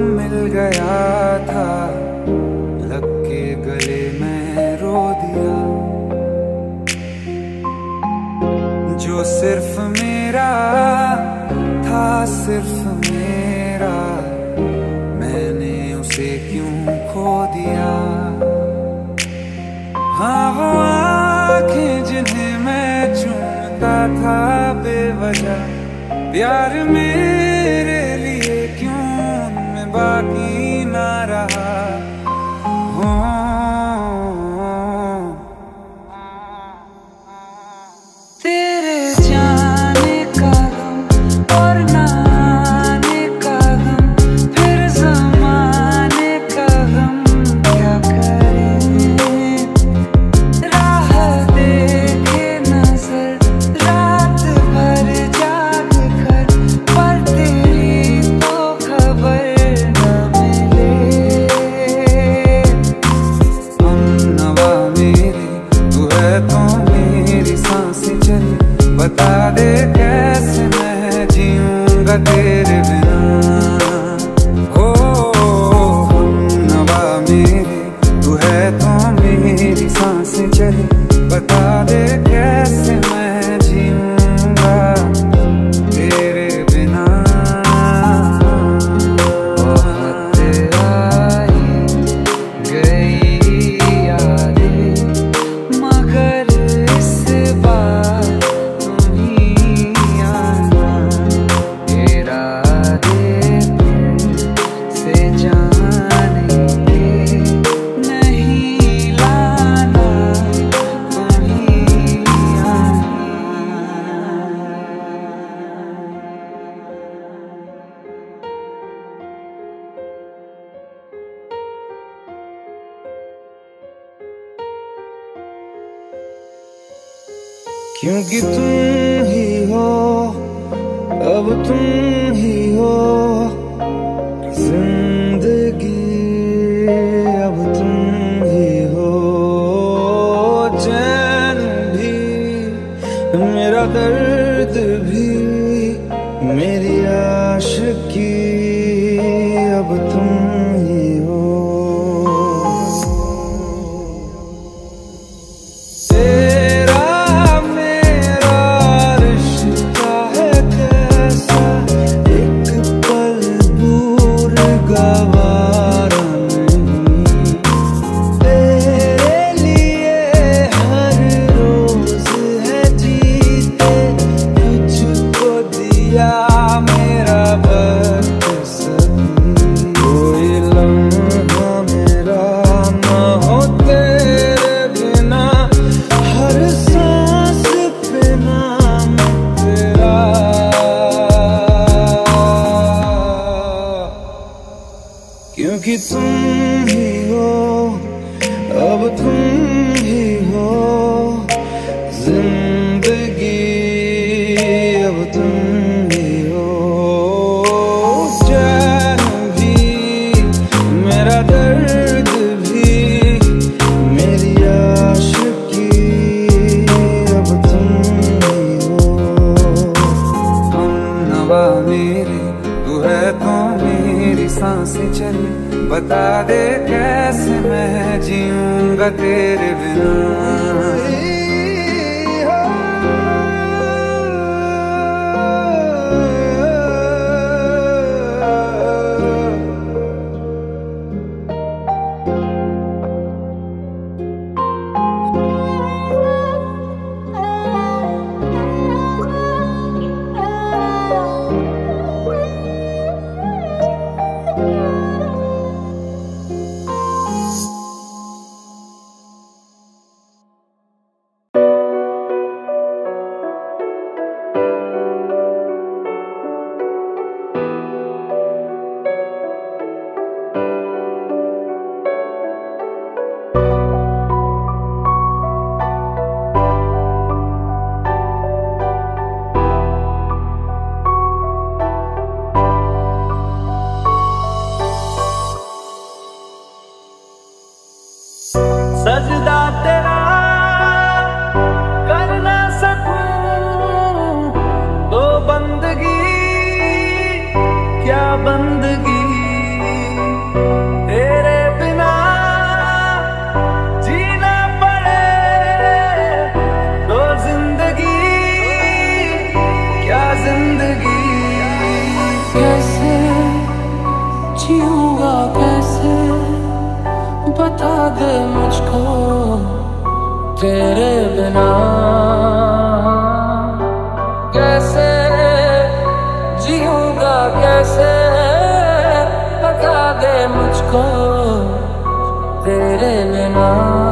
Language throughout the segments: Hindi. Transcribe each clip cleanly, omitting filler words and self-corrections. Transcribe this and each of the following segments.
मिल गया था, लग के गले में रो दिया। जो सिर्फ मेरा था, सिर्फ मेरा, मैंने उसे क्यों खो दिया। हाँ वो आँखें जिन्हें मैं चूमता था बेवजह, प्यार मेरे लिए क्यों उनमें बाकी ना रहा। हो तेरे जाने का गम और ना आने का गम, फिर ज़माने का गम क्या करें। राह देखे नजर रात भर जाग कर, पर तेरी तो खबर न मिले। हमनवा मेरी तू है तो मेरी सांसें चली, बता दे कैसे मैं जीऊंगा तेरे बिना। हो हमनवा मेरी तू है तो मेरी सांसें चली, बता दे कैसे मैं जीऊंगा तेरे बिना। बहुत आई गई यादें, मगर इस बार तुम ही आना। इरादे से जाने के नहीं लाना, तुम ही आना। क्योंकि तुम ही हो, अब तुम ही हो जिंदगी, अब तुम ही हो चैन भी, मेरा दर्द भी, मेरी आशिकी, अब तुम ही हो। क्योंकि तुम ही हो, अब तुम ही हो जिंदगी, अब तुम ही हो चैन भी, मेरा दर्द भी, मेरी आशिकी, अब तुम ही हो। हमनवा मेरी तू है तो मेरी सांसें चली, बता दे कैसे मैं जीऊंगा तेरे बिना। दे मुझको तेरे बिना। कैसे जीऊंगा कैसे, बता दे मुझको तेरे बिना।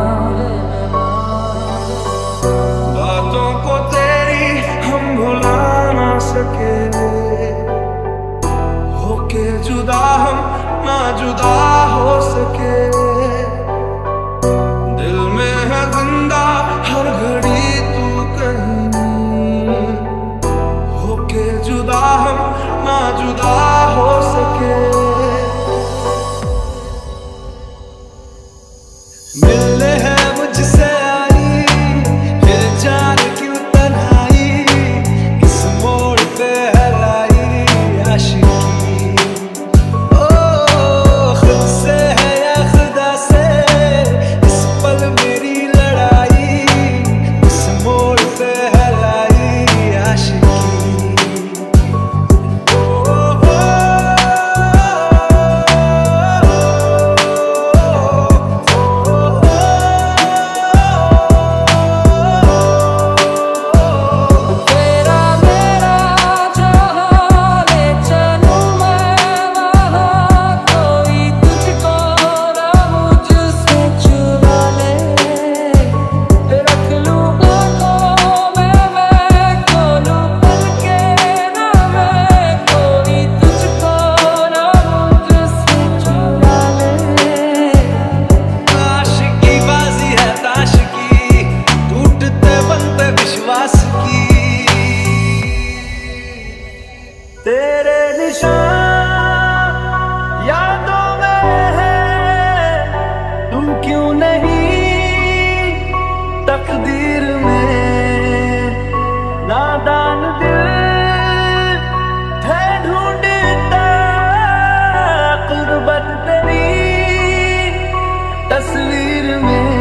बातों को तेरी हम भुला ना सके, होके जुदा हम ना जुदा हो सके। दिल में है जिंदा हर घड़ी तू कहीं, होके जुदा हम ना जुदा हो सके। मिलने है मुझसे आई फिर जान क्यों तन्हाई, किस मोड़ पे है लाई आशिकी। ओ खुद से है या खुदा से इस पल मेरी लड़ाई, किस मोड़ पे है लाई आशिकी। तेरे निशान यादों में है, तू क्यों नहीं तकदीर में। नादान दिल है ढूंढता कुर्बत तेरी तस्वीर में।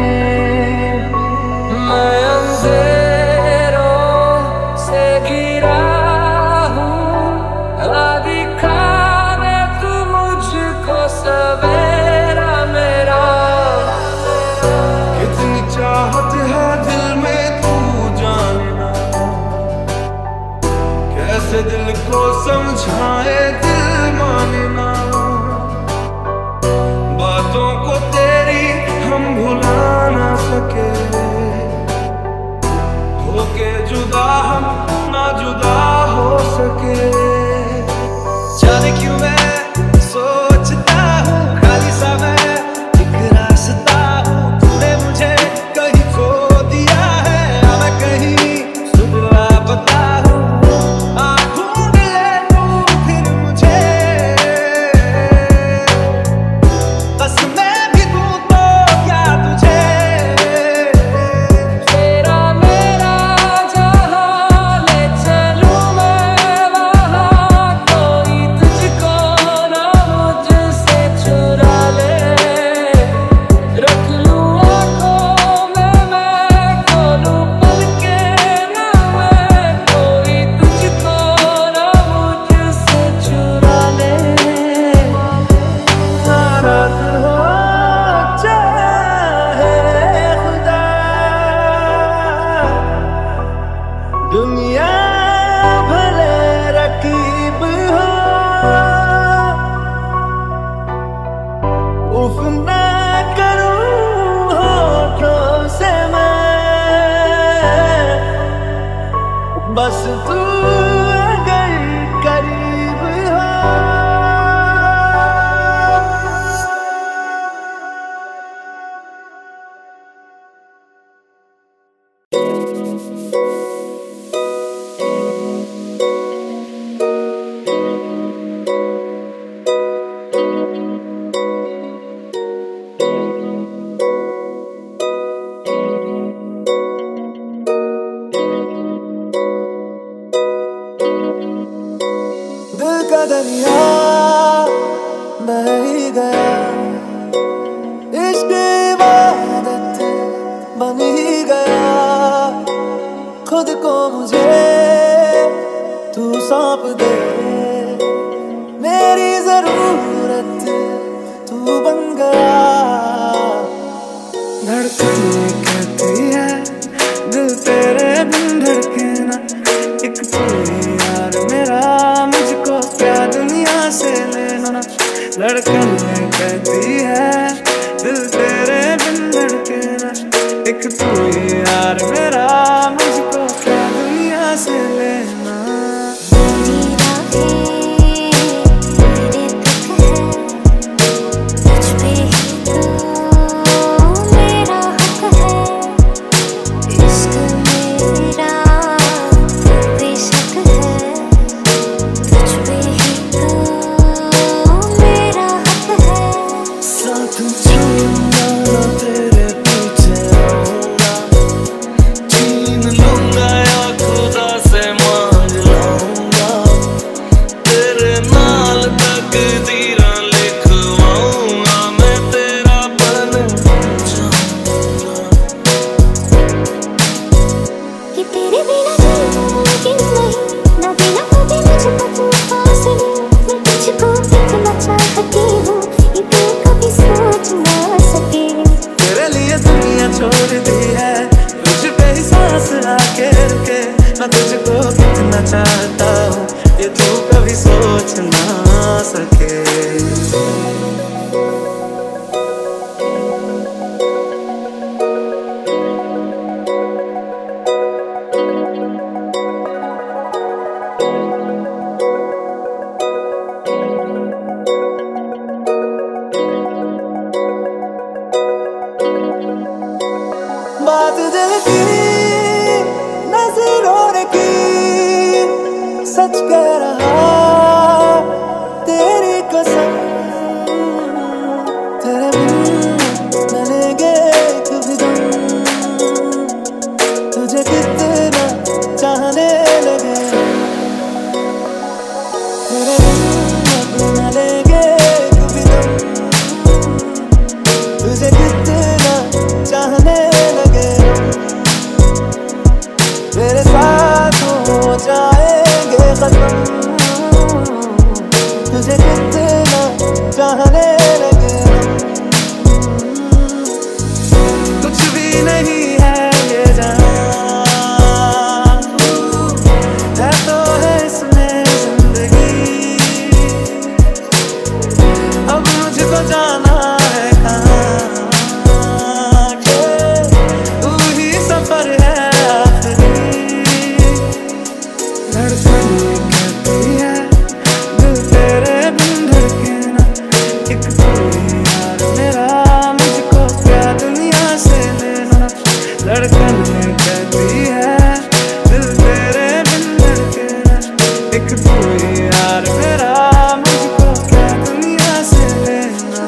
मैं अंधेरों से गिरा सवेरा मेरा। कितनी चाहत है दिल में तू जानना, कैसे दिल को समझाए दिल मानना। बातों को तेरी हम भुला ना सके, होके जुदा हम ना जुदा हो सके। जाने क्यों मैं सोचता हूँ खाली सा मैं एक रास्ता हूँ, तूने मुझे कहीं खो दिया है या मैं कहीं सुध लापता हूँ। ढूंढ ले तू फिर मुझे, बस मैं भी दूँ तो क्या तुझे। तेरा मेरा जहाँ ले चलूँ मैं वहाँ, कोई तुझको ना मुझसे चुरा ले। रख लूँ आँखों में मैं खोलूँ पलकें ना मैं, कोई तुझको ना मुझसे चुरा ले। नाराज हो चाहे खुदा, दुनिया भले रकीब हो, उफ ना करूं होठों से मैं, बस तू अगर करीब हो। दिल का दरिया बह ही गया, इश्क इबादत बन ही गया। खुद को मुझे तू सौंप दे, मेरी जरूरत तू बन गया। धड़कने कहती है दिल तेरे बिन धड़के ना, एक तू ही यार मेरा, मुझको क्या दुनिया से लेना ना। धड़कने कहती है दिल तेरे बिन धड़के ना, एक तू ही यार मेरा, मुझको क्या दुनिया से लेना। छोड़ दी है तुझ पे ही सांस आके रुके, मैं तुझको कितना चाहता हूँ ये तू कभी सोच ना सके। बात दिल की नजरों ने की, सच कह रहा तेरी कसम, तेरे बिन न लेंगे कभी दम, तुझे कितना चाहने लगे, तेरे बिन न लेंगे कभी दम, तुझे कितना चाहने मेरे साथ हो जाएंगे खत्म, तुझे कितना चाहने लगे। कुछ भी नहीं है ये जहां, है तो है इसमें जिंदगी, अब मुझको जाना है कहाँ, तू ही सफर है। धड़कने कहती है दिल तेरे बिन धड़के ना, एक तू ही यार मेरा, मुझको क्या दुनिया से लेना। धड़कने कहती है दिल तेरे बिन धड़के ना, एक तू ही यार मेरा, मुझको क्या दुनिया से लेना।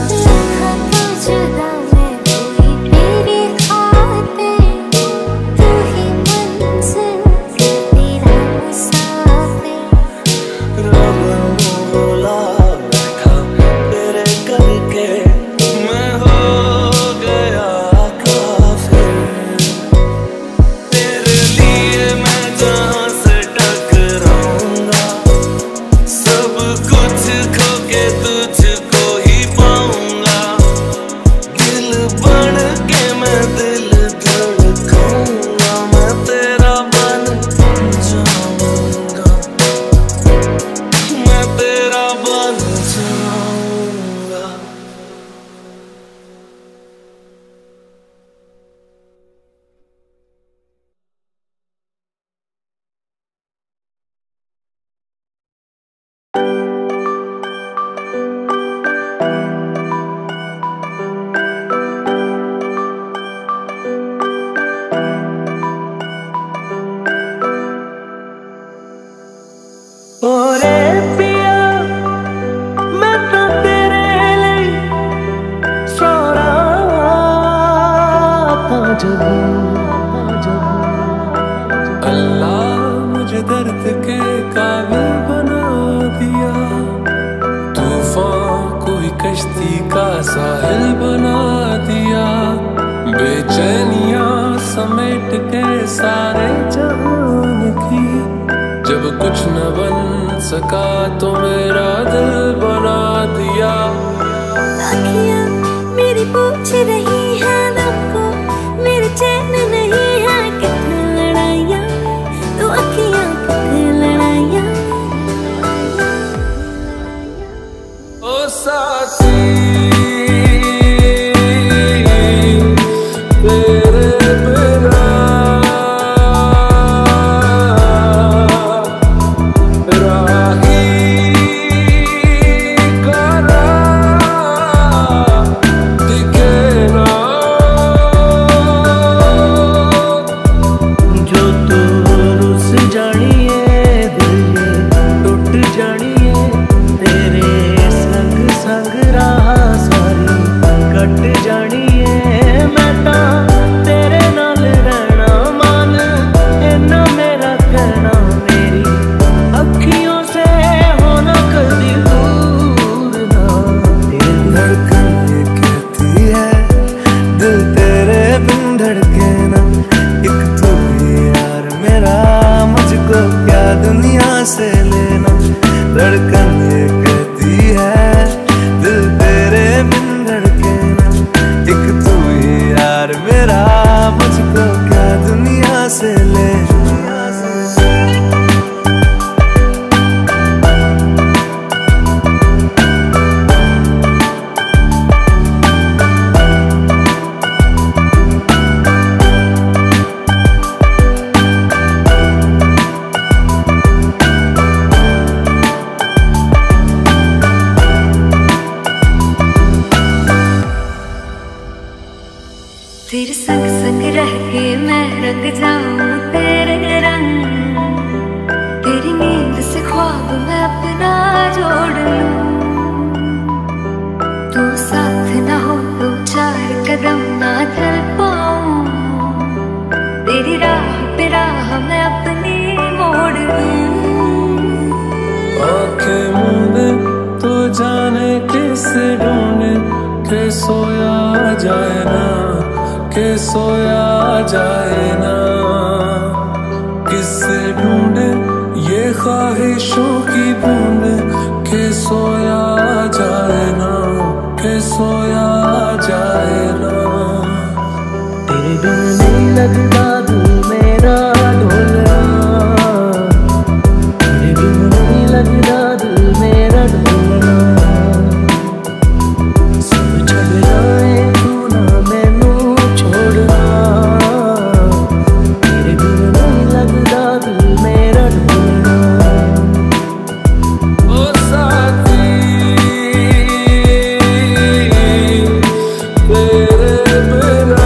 ओरे पिया मैं तो तेरे लिए सोरा था जब अल्लाह मुझे दर्द के काबिल बना दिया, तूफान कोई कश्ती का साहिल बना दिया, बेचैनियां समेट के सारे जहान की, जब कुछ न बन सका तो मेरा दिल बना दिया। आँखियाँ मेरी पूछ रही है ना चैन नहीं है कितने लड़ाइयाँ, तो अखियाँ कितने लड़ाइयाँ। ओ साथी दुनिया से लेना। धड़कन ये कहती है दिल तेरे बिन धड़के ना, एक तू ही यार मेरा, मुझको क्या दुनिया से लेना। तेरे संग संग रह के मैं रंग जाऊं तेरे रंग, तेरी नींद से ख्वाब मैं अपना जोड़ लूं। तू साथ ना हो तो चार कदम ना चल पाऊं, तेरी राह पे राह मैं अपनी मोड़ लूं। आंखें मूंदे तो जाने किस ढूंढे, के सोया जाए ना, के सोया जाए ना। किससे ढूंढे ये ख्वाहिशों की बूंद, के सोया जाए ना, के सोया जाए ना। तेरे बिन नहीं लगता दिल मेरा ढोलना, तेरे बिन नहीं लगता दिल मेरा ढोलना। सब छड़ जाए तू ना मैनू छोड़ना, तेरे बिन नहीं लगता दिल मेरा ढोलना। ओ साथी तेरे बिना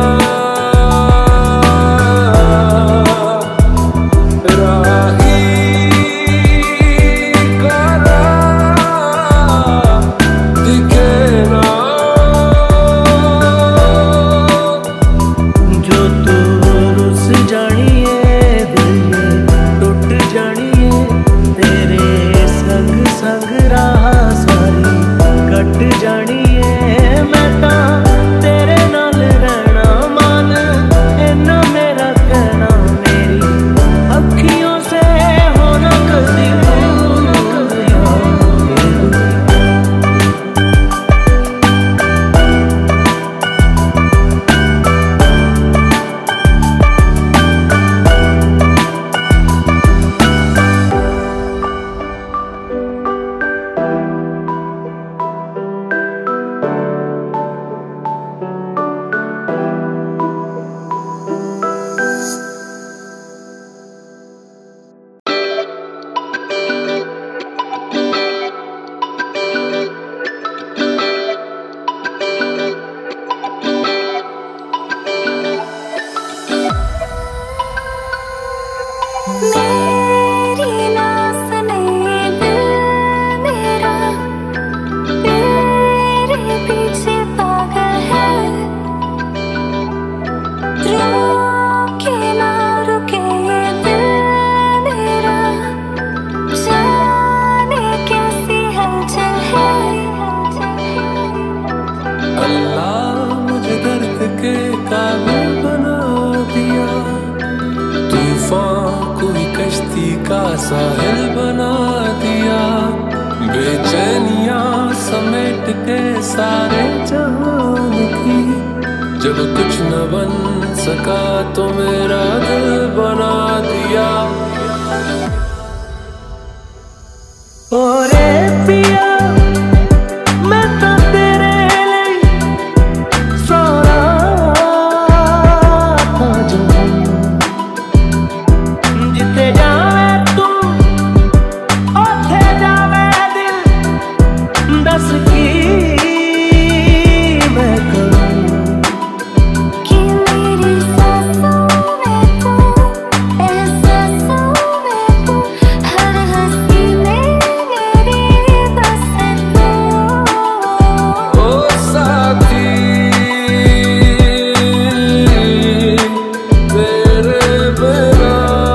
साहिल बना दिया, बेचैनियां समेट के सारे जहान की। जब कुछ न बन सका तो मेरा दिल बना दिया। ओरे पिया मैं तो तेरे लिए सोना था जो जिथे जावे तू ओथे जावे दिल दस की मैं करूं कि मेरी सांसों में तू, एहसासों में तू, हर हंसी में मेरी बस तू। ओ साथी तेरे बिना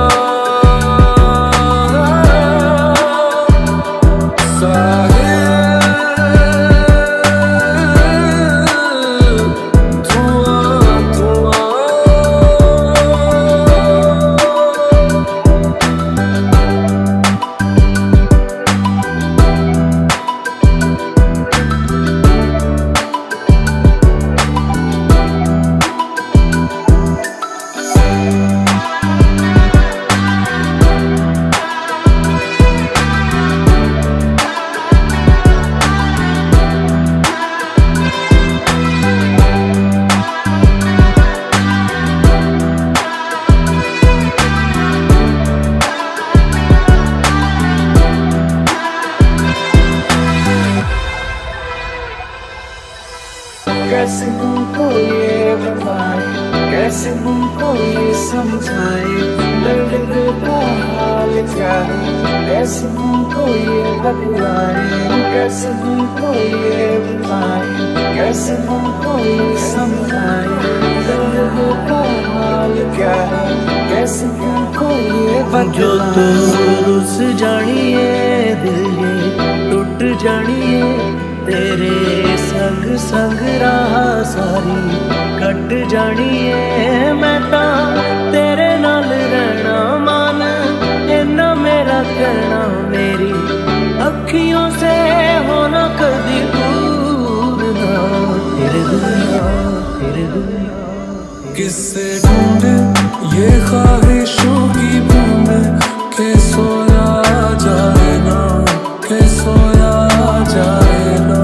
कैसे तुमको ये बताए, कैसे तुमको ये समझाए, दर्द दिल का हाल क्या है, कैसे तुमको ये बतलाए, कैसे तुमको ये बताए, कैसे तुमको ये समझाए, दर्द दिल का हाल क्या है, कैसे तुमको ये बतलाए। जो तू रुस जानिए दिल ये टूट जानिए, तेरे संग संग राह सारी कट जानी है। मैं तां तेरे नाल रहना मान इन्ना मेरा कहना, मेरी अखियों से होना कदी दूर ना। तेरे दुनिया किससे ढूंढे ये ख्वाहिशों की बूंदे, के सोया जाए ना, के सोया जाए ना।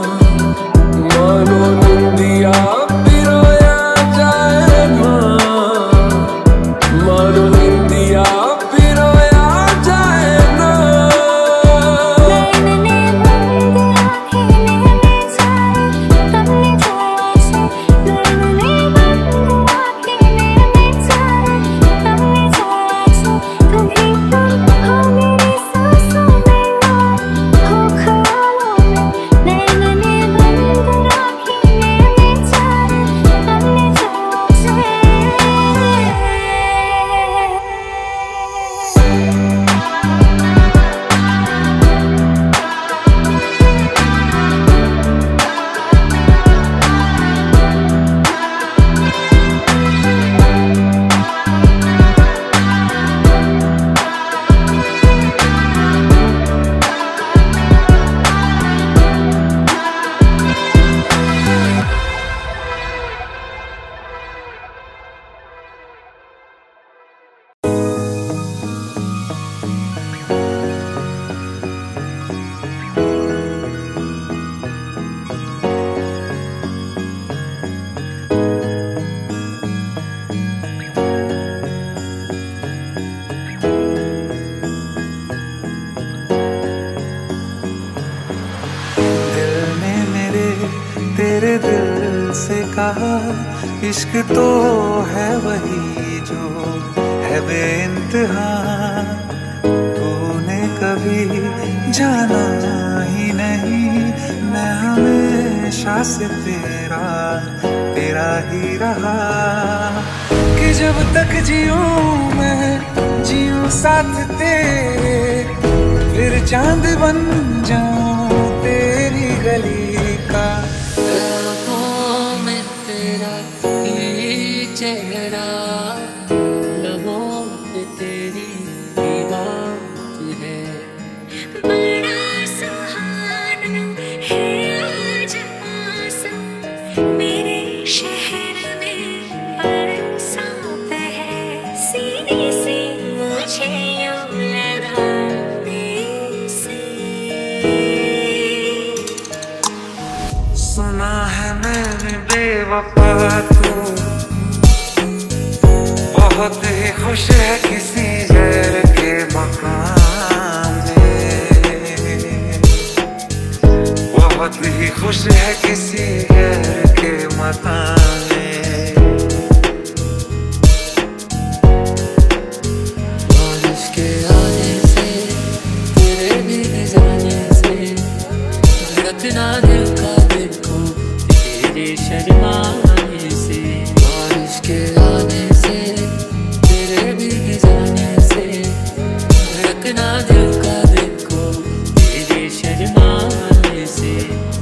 मानो निंदिया पिरोया जाए ना, मानो निंदिया पिरोया जाए ना। नैन ने बंद आँखें ले जाए, तब ले जाए ऐसे। नैन ने बंद आँखें ले जाए, तब ले जाए ऐसे। कभी तुम हो मेरी सांसों में हो ख्यालों में। नैन ने बंद आँखें ले जाए, तब ले जाए ऐसे। तेरे दिल से कहा, इश्क तो है वही जो है बेइंतहा। तूने कभी जाना ही नहीं, मैं हमेशा से तेरा तेरा ही रहा। कि जब तक जीऊं मैं जीऊं साथ तेरे, फिर चांद बन जाऊं तेरी गली का। लबों में तेरा ये चेहरा, लबों पे तेरी बात है। बड़ा सुहाना है आज मौसम, मेरे शहर में बेवफा तू बहुत ही खुश है किसी गैर के मकान में, बहुत ही खुश है किसी गैर के मकान में। बारिश के आने से तेरे भीग जाने से धड़कना दिल का देखो तेरे शर्माने से। बारिश के आने से तेरे भीग जाने से धड़कना दिल का देखो तेरे शर्माने से।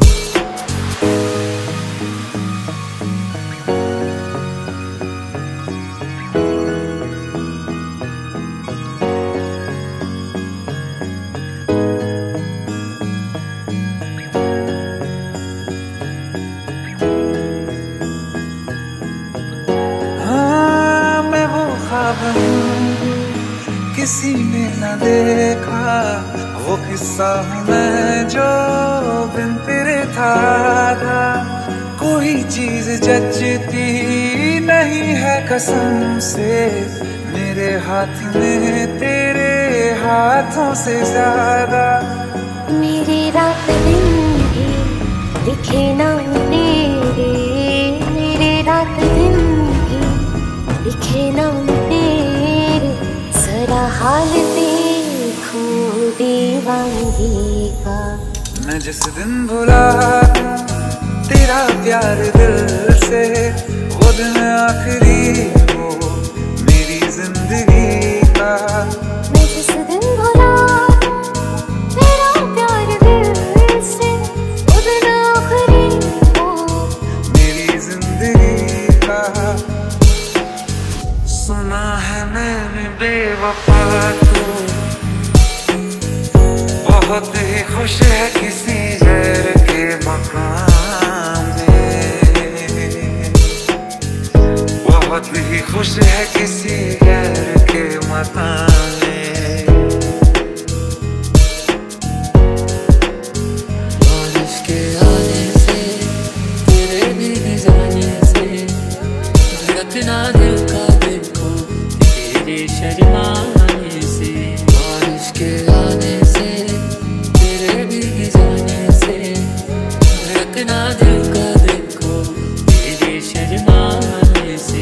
हाँ मैं वो ख्वाब हूँ किसी ने न देखा, वो किस्सा हूँ मैं जो बिन तेरे था। कोई चीज जचती नहीं है कसम से मेरे हाथ में तेरे हाथों से ज्यादा। मेरे रात दिन भी दिखे ना तेरे, मेरे रात दिन भी दिखे ना तेरे, जरा हाल देखो दीवानगी का। मैं जिस दिन भुला तेरा प्यार दिल से, वो दिन आखिरी हो मेरी जिंदगी का। मैं जिस दिन भुला तेरा प्यार दिल से, वो दिन आखिरी हो मेरी जिंदगी का। सुना है मैंने बेवफा तू बहुत ही खुश है किसी गैर के मकान में, बहुत ही खुश है किसी गैर के मकान में। बारिश के आने से तेरे भीग जाने से धड़कना दिल का देखो तेरे शर्माने से। बारिश के आने से तेरे भीग जाने से धड़कना दिल का देखो तेरे शर्माने से।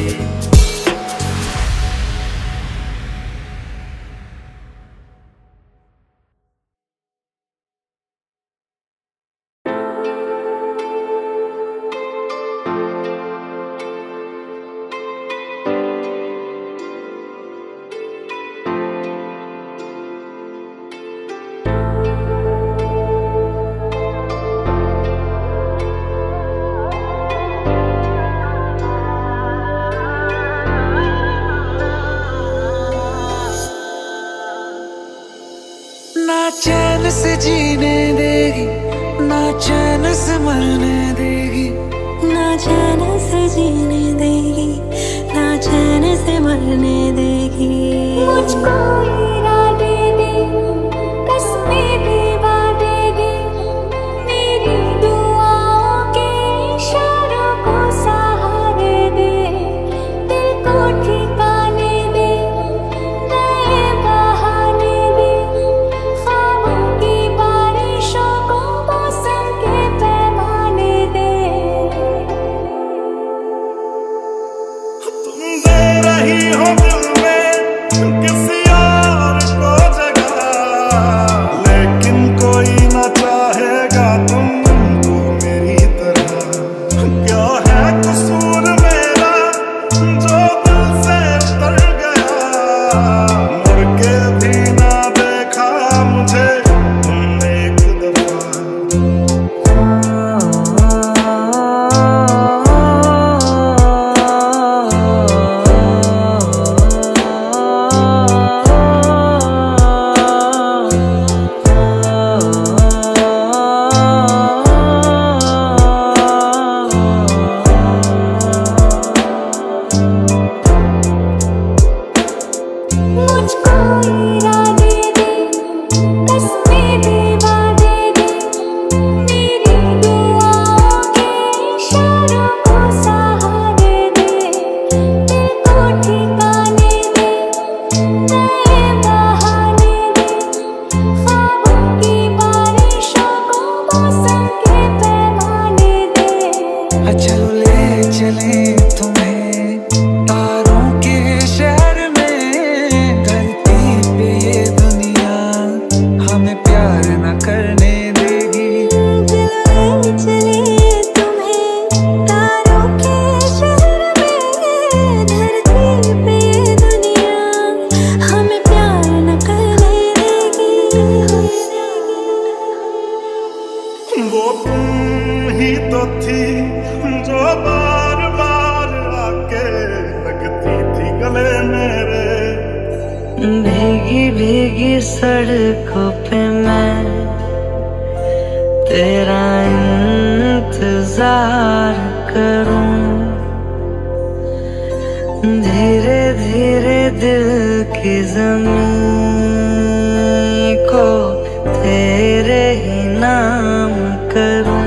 ना चैन से जीने देगी, ना चैन से मरने देगी, ना चैन से जीने देगी, ना चैन से मरने देगी। मुझको इरादे दे, कसमें भी बांधेगी, मेरी दुआओं के इशारों को सहारे दे, दिल को ठिकाने दे, नए बहाने दे, ख्वाबों की बारिशों को मौसम के पैमाने दे। तुम दे रही हो दिल में भीगी भीगी सड़कों पे मैं तेरा इंतजार करूं, धीरे धीरे दिल की ज़मीं को तेरे ही नाम करूं।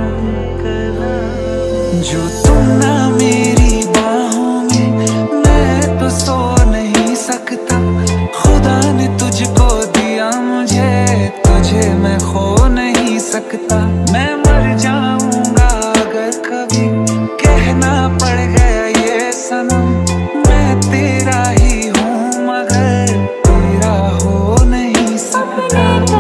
जो तुम ना मेरी बाहों में, मैं तो सो नहीं सकता। खुदा ने तुझको दिया मुझे, तुझे मैं खो नहीं सकता। मैं मर जाऊंगा अगर कभी कहना पड़ गया ये सनम, मैं तेरा ही हूँ मगर तेरा हो नहीं सकता।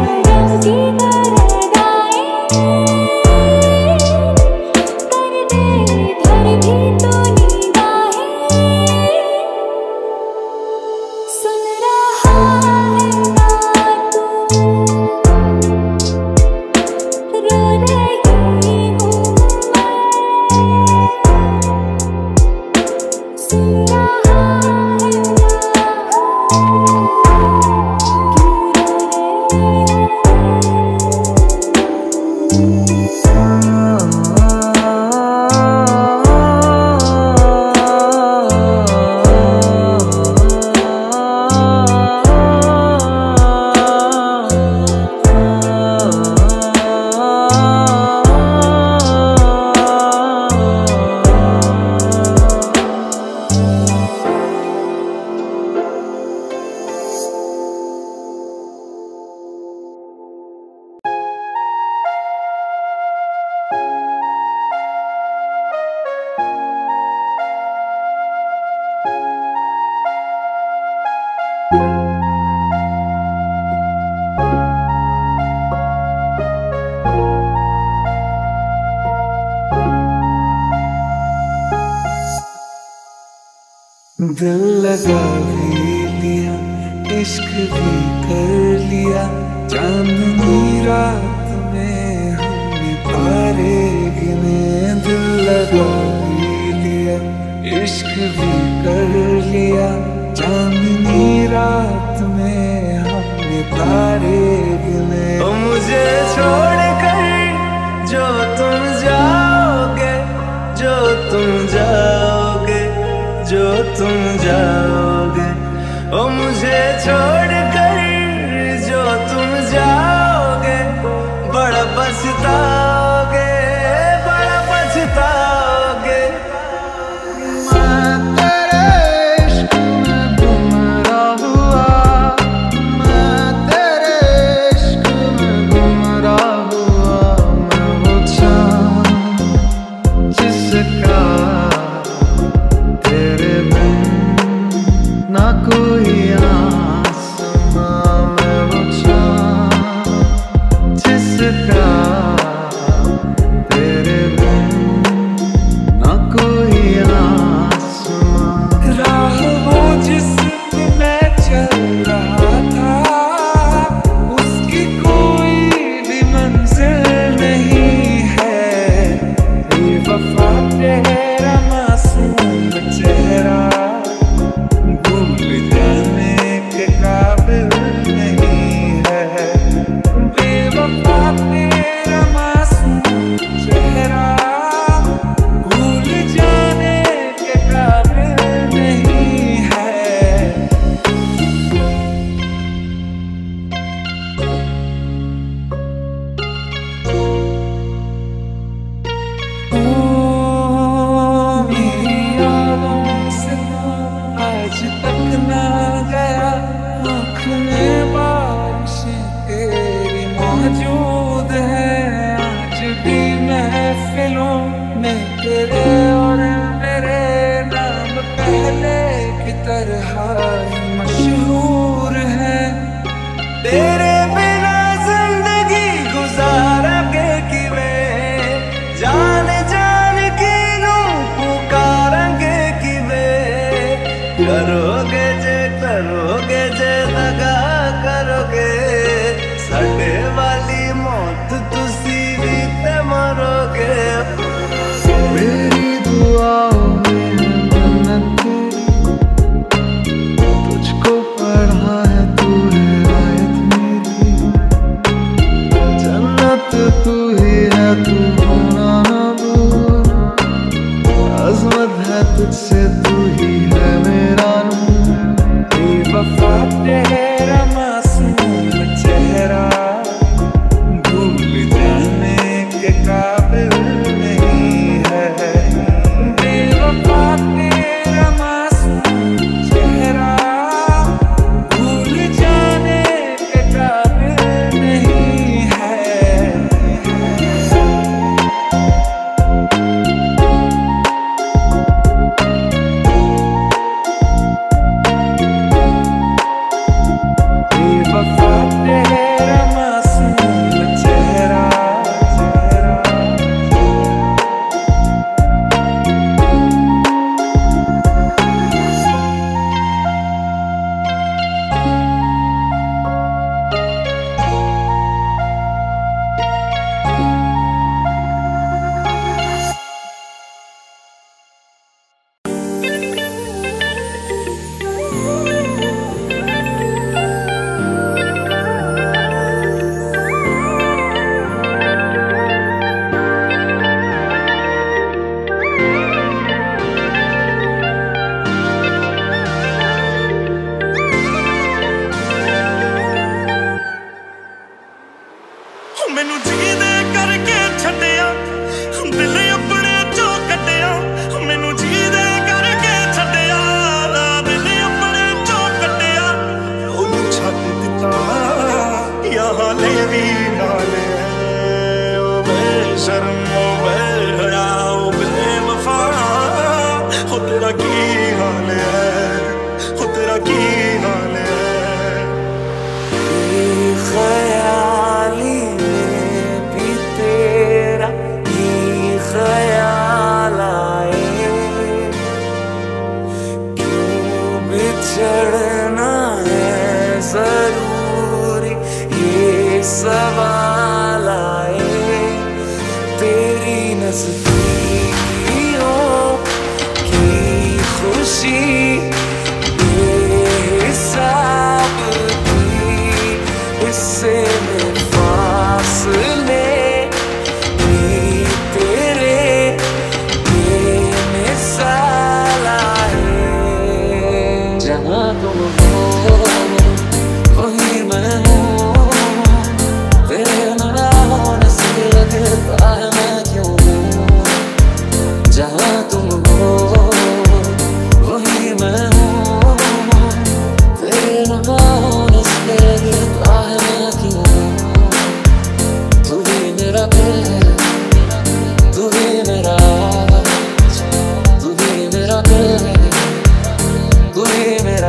दिल लगा भी लिया, इश्क भी कर लिया, चांदनी रात में हमने तारे गिने। दिल लगा भी लिया, इश्क भी कर लिया, चांदनी रात में हमने तारे गिने। ओ मुझे छोड़कर जो तुम जाओगे, जो तुम जाओगे, जो तुम जाओगे, ओ मुझे छोड़कर जो तुम जाओगे, बड़ा पछताओगे, बड़ा पछताओगे। मैं तेरे इश्क में गुमराह हुआ, मैं तेरे इश्क में गुमराह हुआ। मैं वो चाँद जिसका ना कोई आसमां, मैं वो चाँद जिसका तेरे बिन ना कोई आसमां। राह वो जिस पे मैं चल रहा था, उसकी कोई भी मंजिल नहीं है। बेवफा तेरा मासूम चेहरा भूल जाने के काबिल नहीं है। बेवफा तेरा मासूम चेहरा भूल जाने के काबिल नहीं है। मेरी यादों से आज तक ना गया, आँख में बारिशें तेरी मौजूद है। आज भी महफिलों में तेरे और मेरे नाम पहले की तरह ही मशहूर है। तेरे बिना जिंदगी गुजारा के किवें, जान जान की नू पुकारेंगे किवें। करोगे जे दगा करोगे, साडे वाली मौत तुसी भी ते मरोगे। मेरी वाले भी नाले ओ बेशर्म ओ बेहया ओ बेवफा हो तेरा की हाल है हो तेरा की हाल है ख्याली में भी तेरा ही ख्याल आए क्यों बिछड़ना है जरूरी ये सवाल आए तेरी नज़दीकियों की खुशी बेहिसाब थी इससे में फासले भी तेरे बेमिसाल आए जहाँ तुम हो वहीं मैं हूँ तेरे ना होने से लगता है मैं क्यों हूँ जहाँ तुम हो वहीं मैं हूँ तेरे ना होने से लगता है मैं क्यों हूँ तू ही मेरा दिल है तू ही मेरा आज तू ही मेरा दिल है तू ही मेरा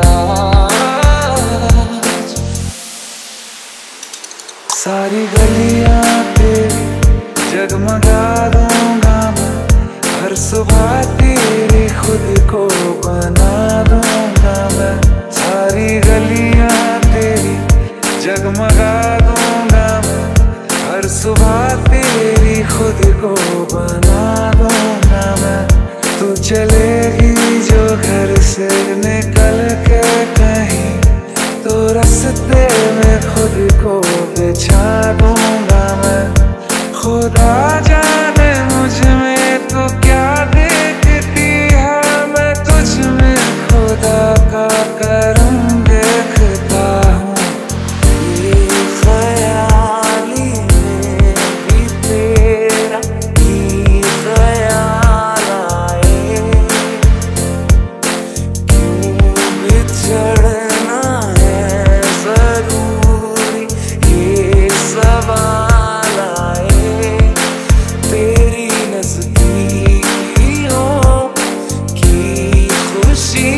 सारी गलियां तेरी जगमगा दूंगा मैं हर सुबह तेरी खुद को बना दूंगा मैं सारी गलियां तेरी जगमगा दूंगा मैं हर सुबह तेरी खुद को बना दूंगा मैं तू चलेगी जो घर से निकल के कहीं तो रास्ते में खुद को बिछा दूंगा मैं खुदा जाने मुझ में तो क्या देखती है मैं तुझ में खुदा का करम देखता हूँ ये ख्याली में भी तेरा ही ख्याल आए क्यों बिछड़ना है जरूरी ये सवाल आए तेरी नज़दीकियों की खुशी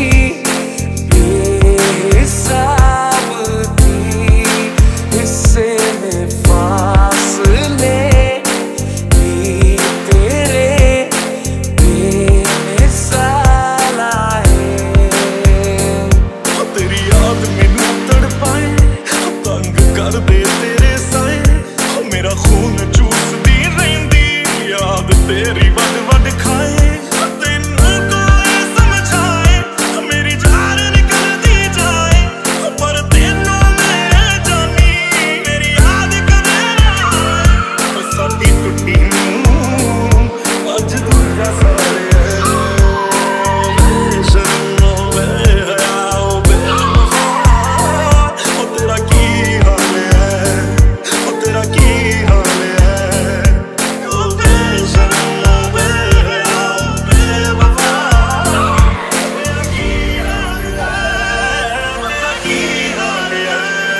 बेहिसाब थी इससे में फासले भी तेरे बेमिसाल आए तेरी याद मैनू तड़पाए तंग कर दे तेरे साए मेरा खून चूसदी रहिंदी याद तेरी वड वड खाए तेनू कोई समझाए मेरी जान निकलदी जाए पर तेनू मैं जानी मेरी याद कदे आए साडी टुटी नूं अज दूजा सारे बेशर्म ओ बेहया ओ बेवफा ओ तेरा की हाल है ओ तेरा की हाल है ओ बेशर्म ओ बेहया ओ बेवफा तेरा की हाल है तेरा की हाल है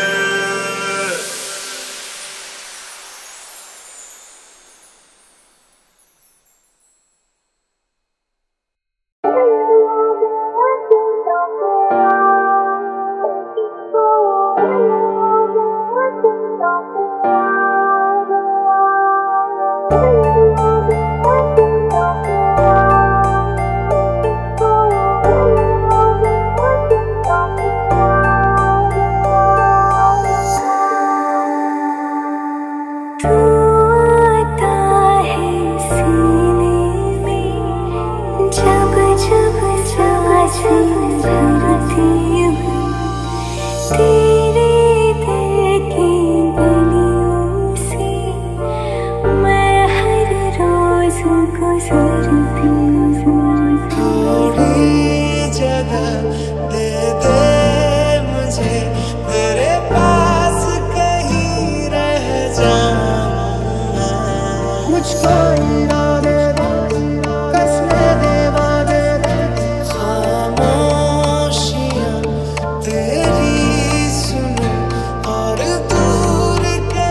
आता है सीने में जब जब सांसें भरती हूँ तेरे दिल की गलियों से मैं हर रोज गुजरती हूँ थोड़ी जगह दे दे मुझे तेरे पास कहीं रह जाऊं मैं मुझको इरादे दे कसमें दे वादे दे खामोशियां तेरी सुनूं और दूर के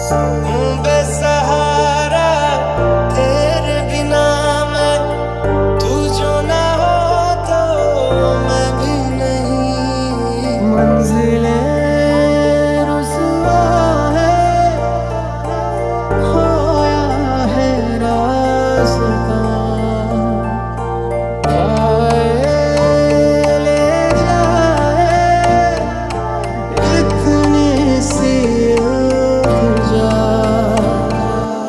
बेसहारा तेरे बिना मैं, तू जो ना हो तो मैं भी नहीं। मंजिलें रुसवा है, खोया है रास्ता, आए ले जाए इतनी सी उलझा।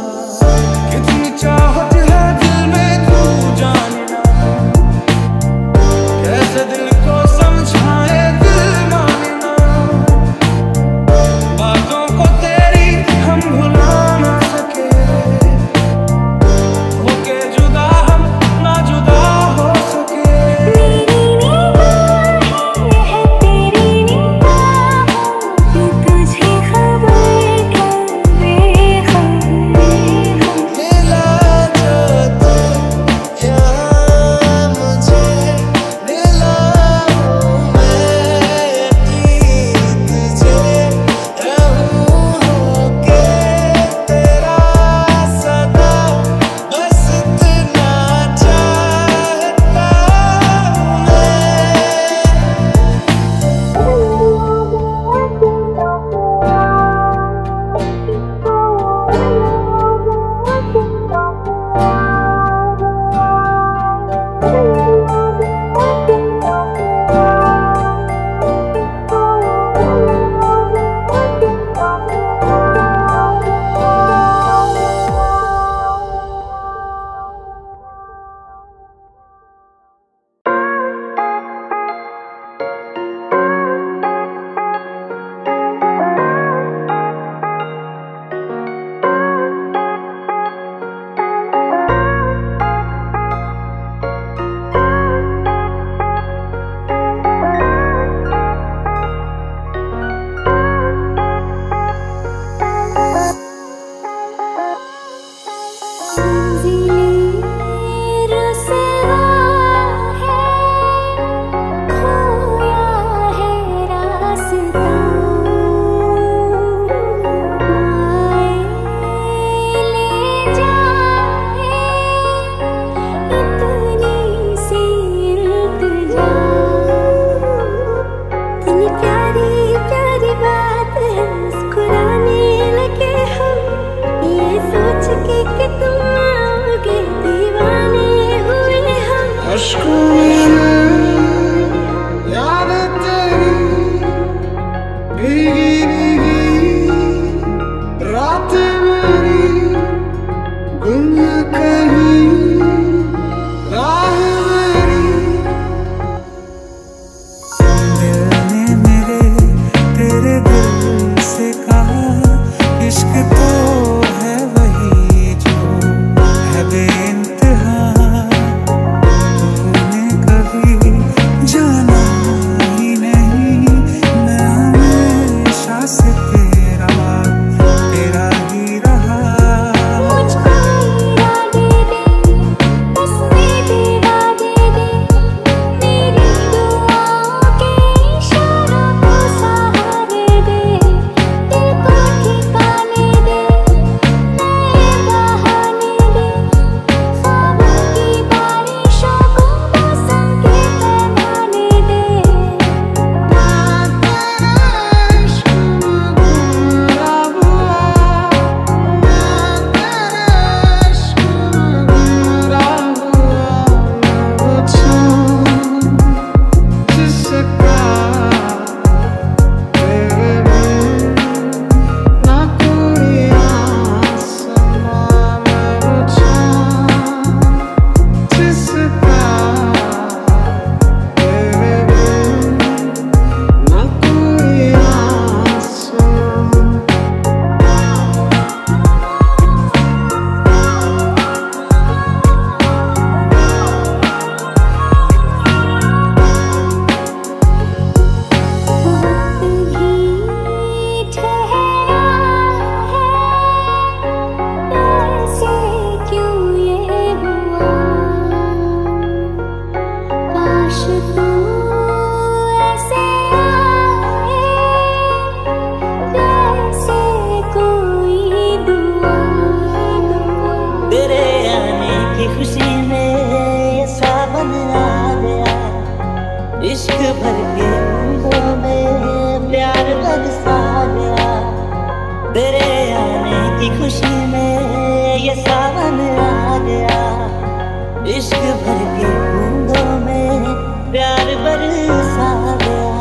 की खुशी में ये सावन आ गया, इश्क भर के बूंदों में प्यार बरसा गया।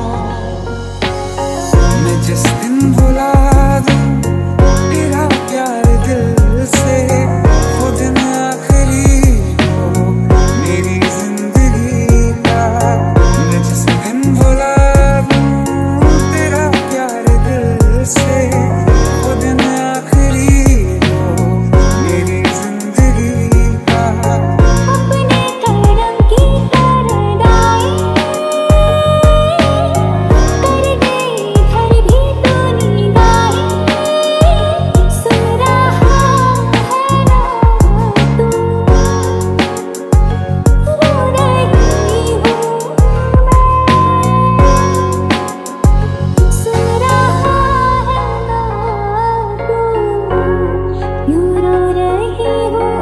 मैं जिस दिन भुला दूं तेरा प्यार दिल से, वो दिन आखिरी हो मेरी जिंदगी का। मैं जिस दिन भुला दूं तेरा प्यार दिल से, वो दिन आखिरी हो मेरी जिंदगी का। अपने करम की तरदाई कर गई घर भी तो निगाहें, सुन रहा है ना तू, रो रही हूँ मैं, सुन रहा है ना तू, यूं रो रही हूँ मैं।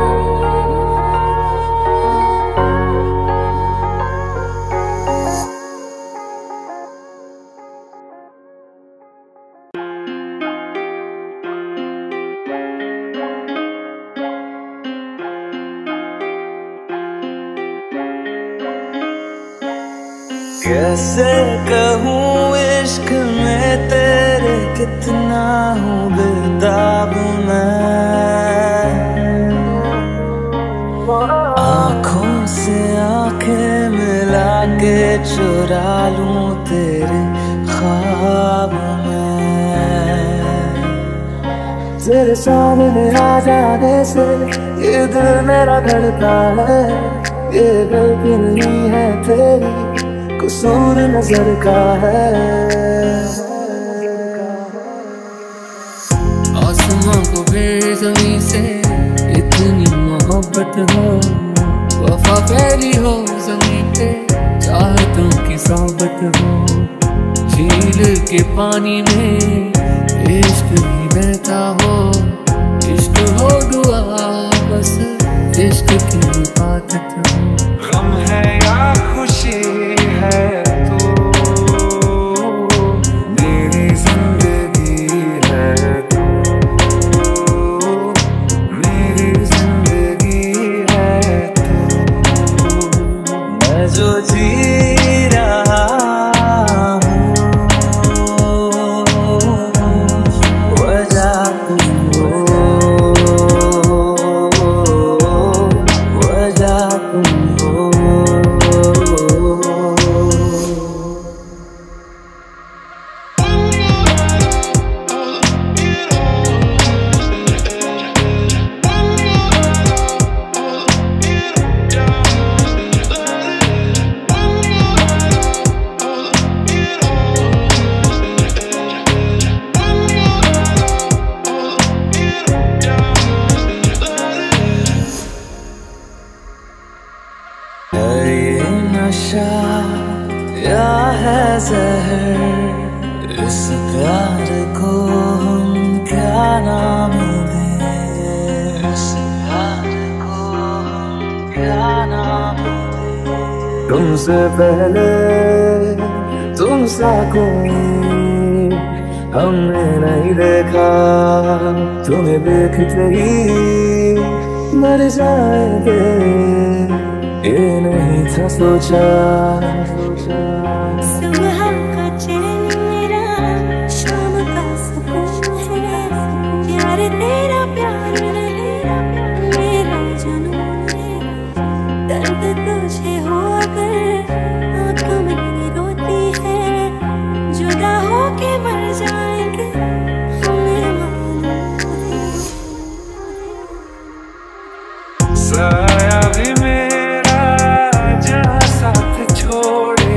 कैसे कहूँ इश्क में तेरे कितना हूँ बेताब मैं, आँखों से आँखें मिला के चुरा लूं तेरे ख्वाब में। तेरे सामने आ जाने से ये दिल मेरा धड़का है, ये गलती नहीं है तेरी, कसूर नजर का है। आसमां को फिर ज़मीं से इतनी मोहब्बत हो, वफा फैली हो ज़मीं पे चाहतों की सोबत हो। झील के पानी में इश्क भी बहता हो, इश्क हो दुआ बस इश्क की इबादत हो। गम है या खुशी है तू, मेरी जिंदगी है तू, मेरी जिंदगी है तू। मैं जो जी रहा हूँ वजह तुम हो, वजह तुम हो। है ये नशा या है जहर, इस प्यार को हम क्या नाम दें, इस प्यार को हम क्या नाम दें। तुमसे पहले तुमसा कोई हमने नहीं देखा, तुम्हें देखते ही मर जाएंगे, ये नहीं था सोचा। सुबह का चैन मेरा शाम का सुकून है, प्यार तेरा प्यार है मेरा जुनून है। दर्द तुझे हो अगर आँखों में रोती है, जुदा होके मर जाएंगे हमें मालूम है। साया भी मेरा जहाँ साथ छोड़े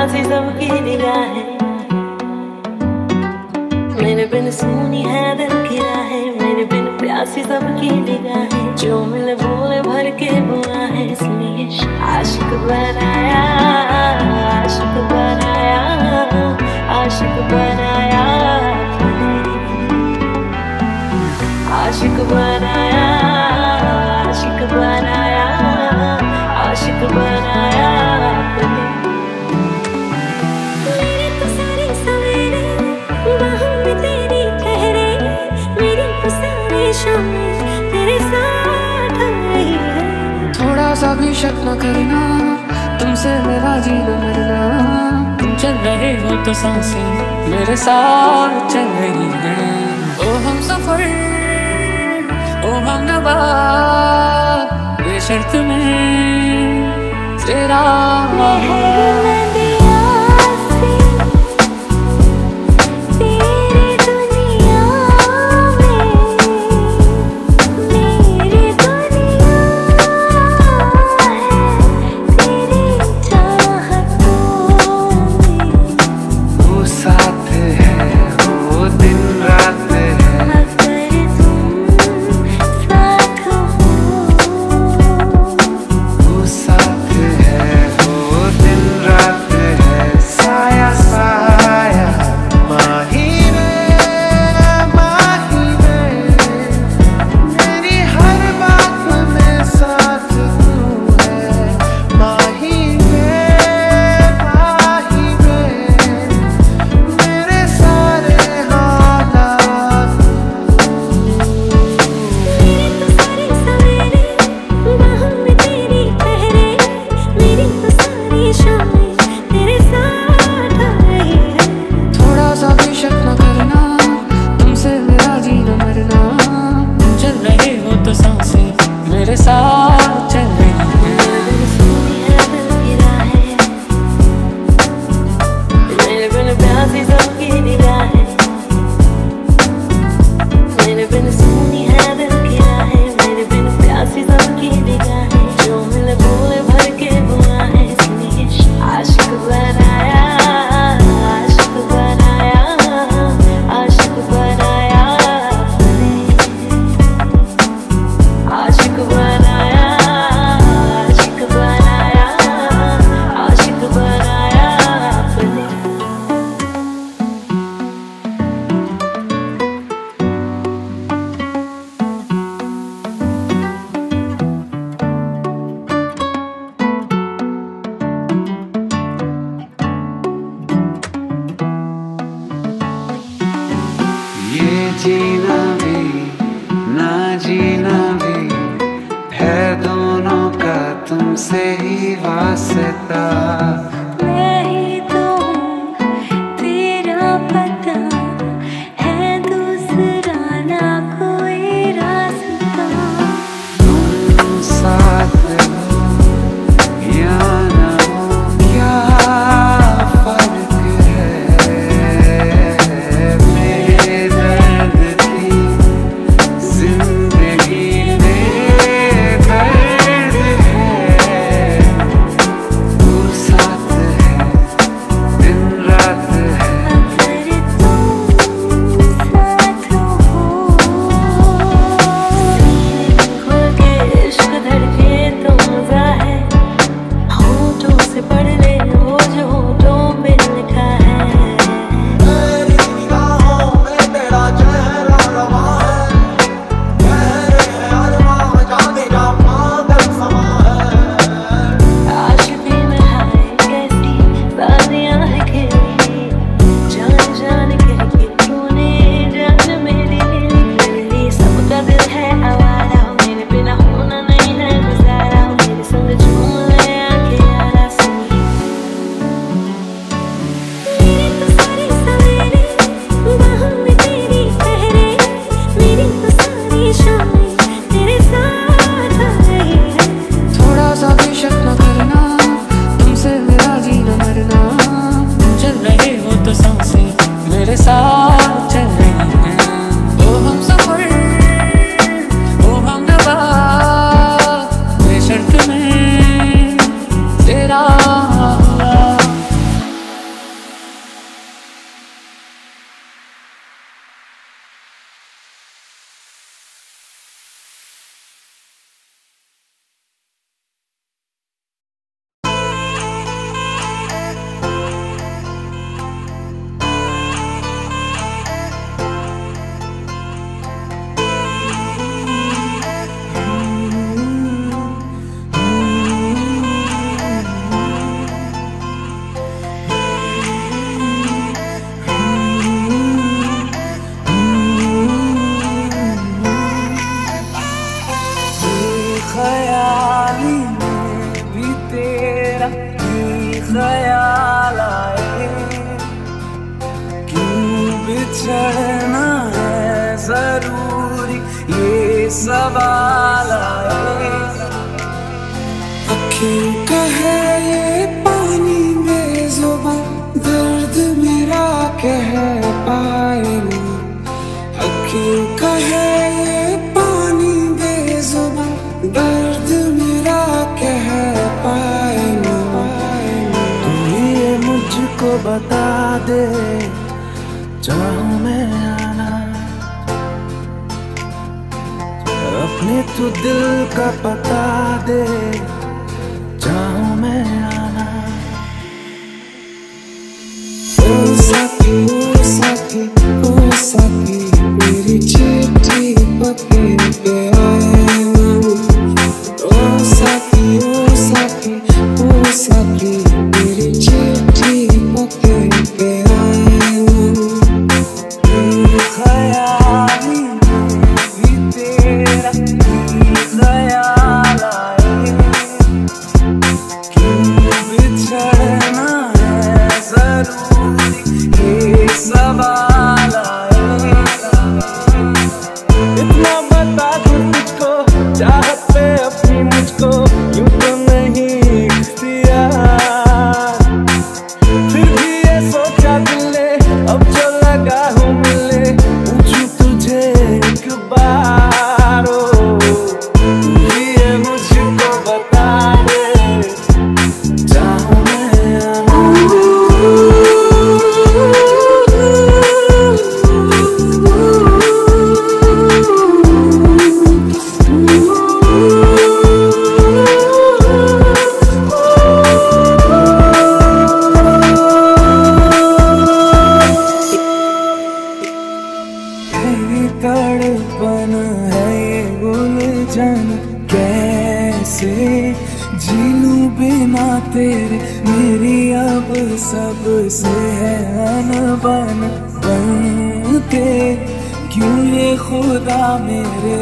प्यासी सबकी निगाहें, मेरे बिन सुनी है दिल की राहें, मेरे बिन प्यासी सबकी निगाहें, जो मिले बोले भर के बुआ है, इसलिए आशिक बनाया, आशिक बनाया, आशिक बनाया, आशिक बनाया, आशिक बनाया, आशिक बनाया। मेरे तो सारे सवेरे बाहों में तेरी ठहरे, मेरी तो सारी शामें तेरे साथ आई है। थोड़ा सा भी शक न करना, तुमसे मेरा जीना मरना, तुम चल रहे हो तो सांसें मेरे साथ चल रही हैं। ओ हम सफर, ओ हम नवा, बेशर्त में तेरा मेरे साथ चल रही है। मेरे बिन प्यासी सबकी निगाहें, मेरे बिन सुनी है दिल की राहें, मेरे बिन प्यासी सबकी निगाहें, जो मिले बोले भर के बुआ है, इसलिए आशिक बनाया, आशिक बनाया, आशिक बनाया, आशिक बनाया, आशिक बनाया, आशिक बनाया अपने। ये जीना भी ना जीना भी है दोनों का तुमसे ही वास्ता। मैं ही तो हूँ तेरा पता, है दूसरा ना कोई रास्ता। तुम साथ हो या ना हो, क्या फर्क है, मेरे दर्द की जिंदगी में दर्द है। तू साथ ख्याल आए, क्यों बिछड़ना है जरूरी ये सवाल आए। अखियों का है ये पानी बेजुबान, दर्द मेरा कह पाए ना। अखियों का है ये पानी बेजुबान, दर्द मेरा कह पाए ना। तू ये मुझको बता दे, चाहूं मैं आना, अपने तू दिल का पता दे, चाहूं मैं आना। ओ साथी ओ साथी ओ साथी, मेरी चिट्ठी पते पे आए ना। ओ साथी ओ साथी ओ साथी, मेरी चिट्ठी पते पे आए ना। ख्याली भी तेरा ख्याल आए, क्यों बिछड़ना है जरूरी ये सवाल आए। इतना बता दूं तुझको, चाहत पे अपनी मुझको यूं तो नहीं इख्तियार, फिर भी ये सोचा दिल ने अब जो लगा हूँ मिलने, पूछूं तुझे एक बार। ओ तू ये मुझको बता दे, चाहूं मैं आना। ये तड़पन है ये उलझन, कैसे जी लूं बिना तेरे, मेरी अब सबसे है अनबन। बनते क्यों ये खुदा मेरे,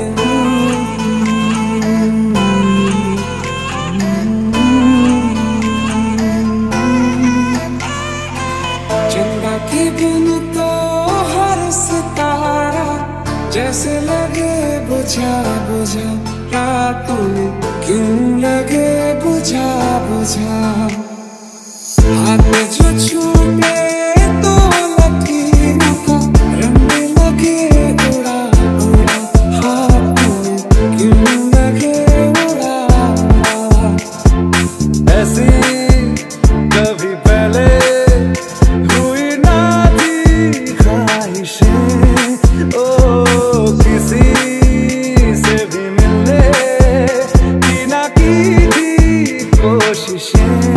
चंदा के बिन तो हर सितारा जैसे लगे बुझा बुझा, रातों में क्यों लगे बुझा बुझा। हाथ में जो छूटे तो लकीरों का रंग लगे उड़ा उड़ा, हाथों में क्यों लगे उड़ा उड़ा। ऐसी कभी पहले हुई ना थी ख्वाहिशें, ओ किसी से भी मिलने की ना की थी कोशिशें।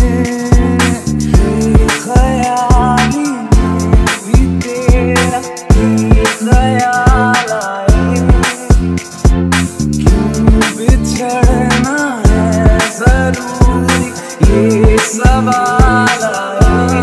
ख्याली भी तेरा ख्याल आए, क्यों बिछड़ना है जरूरी ये सवाल आए।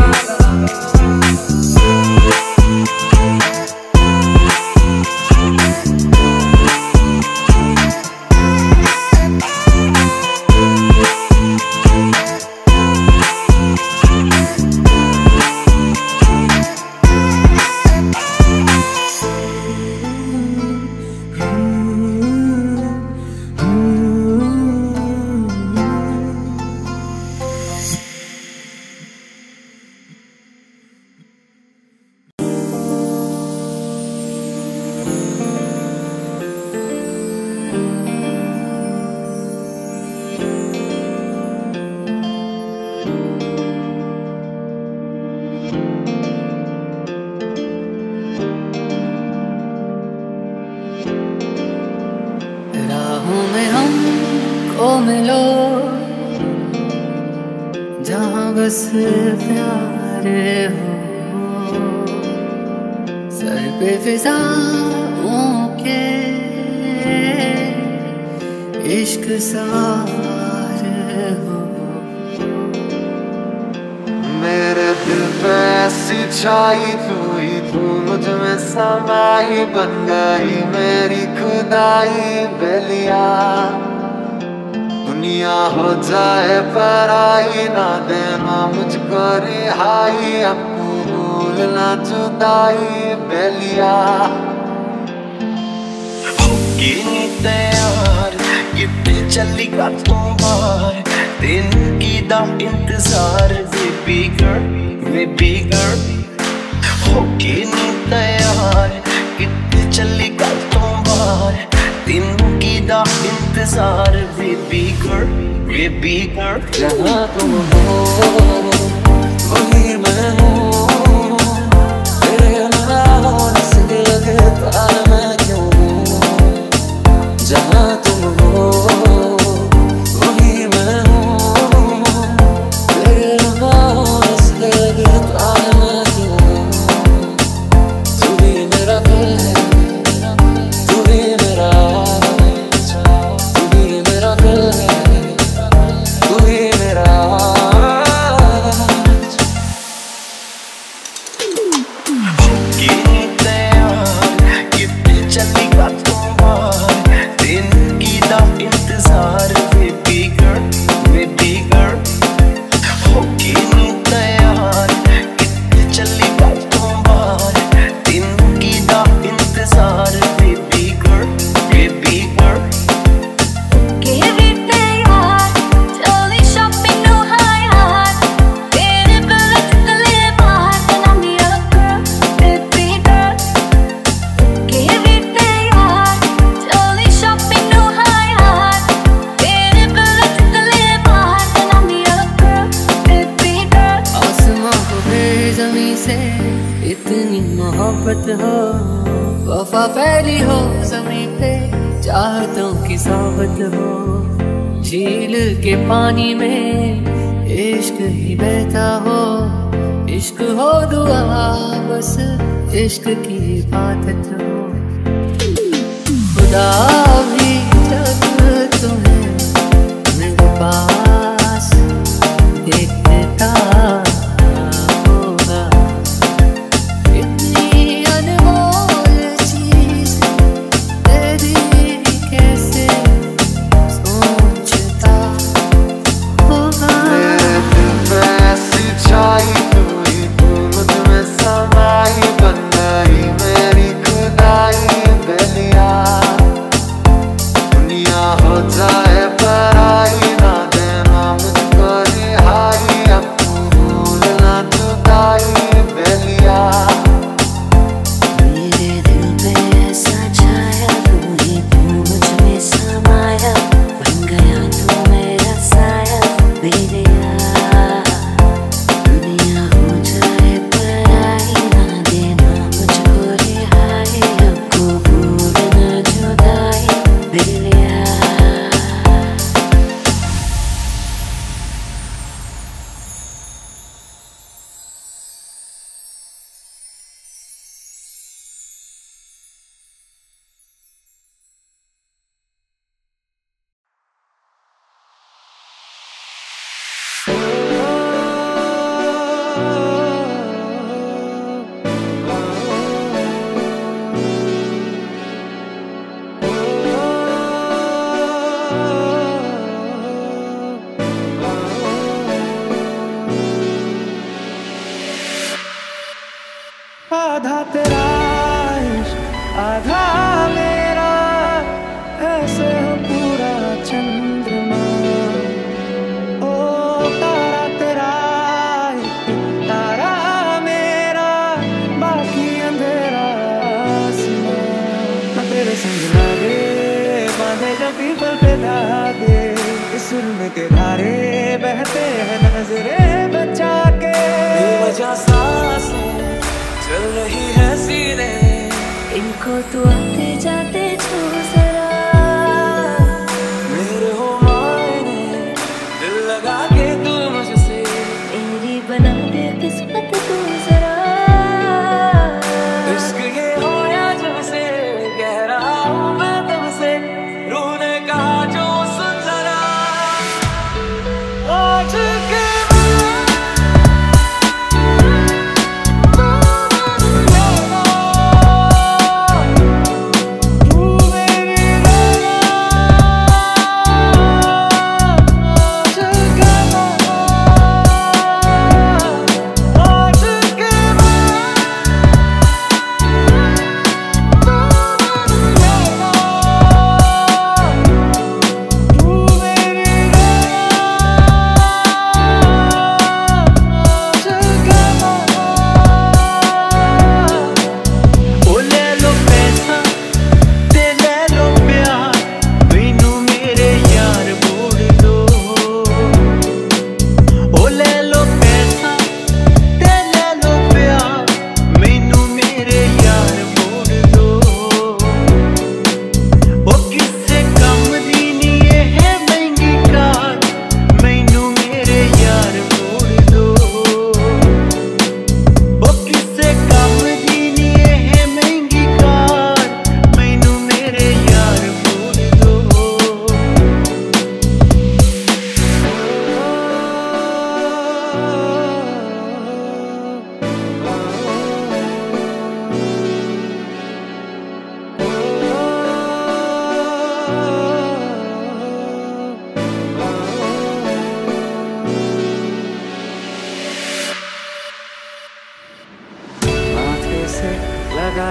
राहों में हमको मिलो, जहाँ बस प्यार हो, सर पे फिजाओं के इश्क सवार हो। मेरे दिल पे ऐसी छाई हुई, तू मुझ में समाई, बन गई मेरी खुदाई बेलिया। दुनिया हो जाए पराई, ना देना मुझको रिहाई, अब भूल ना जुदाई बेलिया। होगी नी तैयार कितने चलेगा तुम बार, दिन की दा इंतजार बेबी गर्ल। होगी नी तैयार कितने चलेगा तुम बार, दिन की दा इंतजार बेबी गर्ल। जहाँ तुम हो वही मैं हूँ, तेरे ना होने से लगे तार मैं क्यों हूँ। जहाँ तुम हो वही मैं हूँ, तेरे ना होने से लगे तार मैं क्यों हूँ। तू भी मेरा दिल है, तू भी मेरा आज, तू भी मेरा दिल है, तू ही मेरा आज। होगी नी तैयार कितने चलेगा तुम बार, दिन की दा इंतजार बेबी गर्ल। होगी नी तैयार कितने चलेगा तुम बार, दिन की दा इंतजार baby girl. Give it teyar, jolly shopping no highlight. तेरे bullet तले बाहर, and I'm your girl, baby girl. Give it teyar, jolly shopping no highlight. तेरे bullet तले बाहर, and I'm your girl, baby girl. आसमां को फिर ज़मीं से इतनी मोहब्बत हो, वफा फैली हो ज़मीं पे चाहतों की सोबत हो। झील के पानी में इश्क ही बहता हो, इश्क हो दुआ बस इश्क की इबादत हो। खुदा भी जब तुम्हें मेरे पास देखता होगा, इतनी अनमोल चीज तेरी कैसे सोचता होगा। मेरे दिल पे ऐसी छाई तू ही, तू मुझ में समाई, बन गई मेरी खुदाई बेलिया। दुनिया हो जाए पराई, ना देना मुझको रिहाई, अब भूल ना जुदाई बेलिया। मेरे दिल पे ऐसा छाया, तू मुझ में समाया, बन गया तू मेरा साया बेलिया। दुनिया हो जाए पराई, ना देना मुझको रिहाई, अब भूल ना जुदाई बेलिया। आधा तेरा इश्क आधा मेरा, ऐसे हो पूरा चंद्रमा। ओ तारा तेरा एक तारा मेरा, बाकी अंधेरा आसमां। मैं तेरे संग लागे बांधे जो पीपल पे धागे, इस सुर में के धारे बहते हैं नजरे बचा के। बेवजह सांसें चल रही है सीने, इनको तो आते जाते छू जरा, मेरे हो मायने दिल लगा के तू मुझसे। मेरी बना दे किस्मत तू जरा। इश्क ये होया जब से कह रहा हूँ मैं तुमसे, रूह ने कहा जो सुन जरा। आज के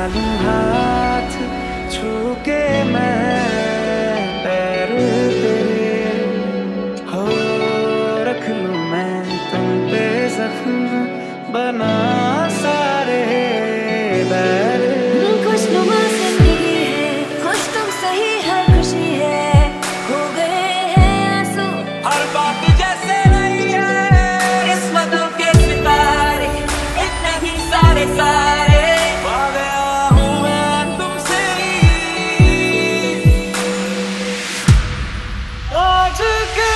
लूं हाथ छू के मैं पैर तेरे, हो रख लूं मैं तुम पे जख्म बना सारे बैर। खुशनुमा जिंदगी है, खुश तुम सही हर खुशी है, हो गए हैं आंसू हर बात जैसे नहीं है, किस्मतों के सितारे इतने ही सारे सारे, पा गया हूँ मैं तुमसे आज के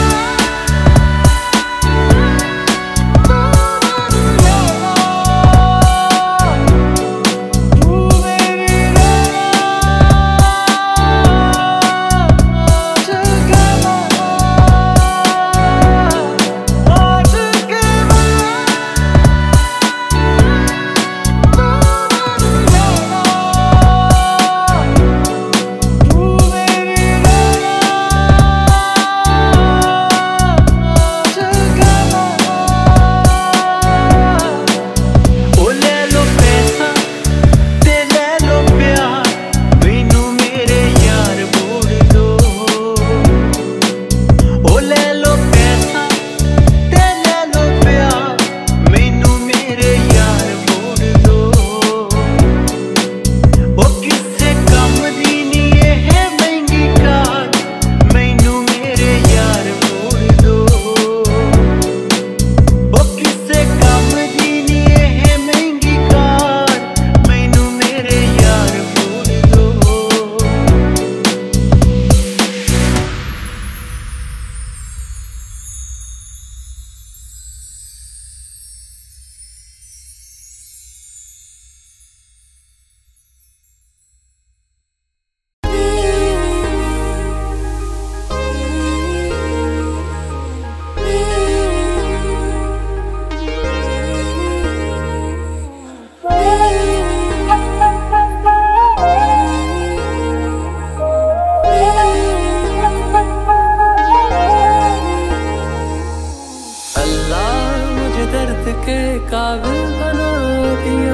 काबिल बना दिया,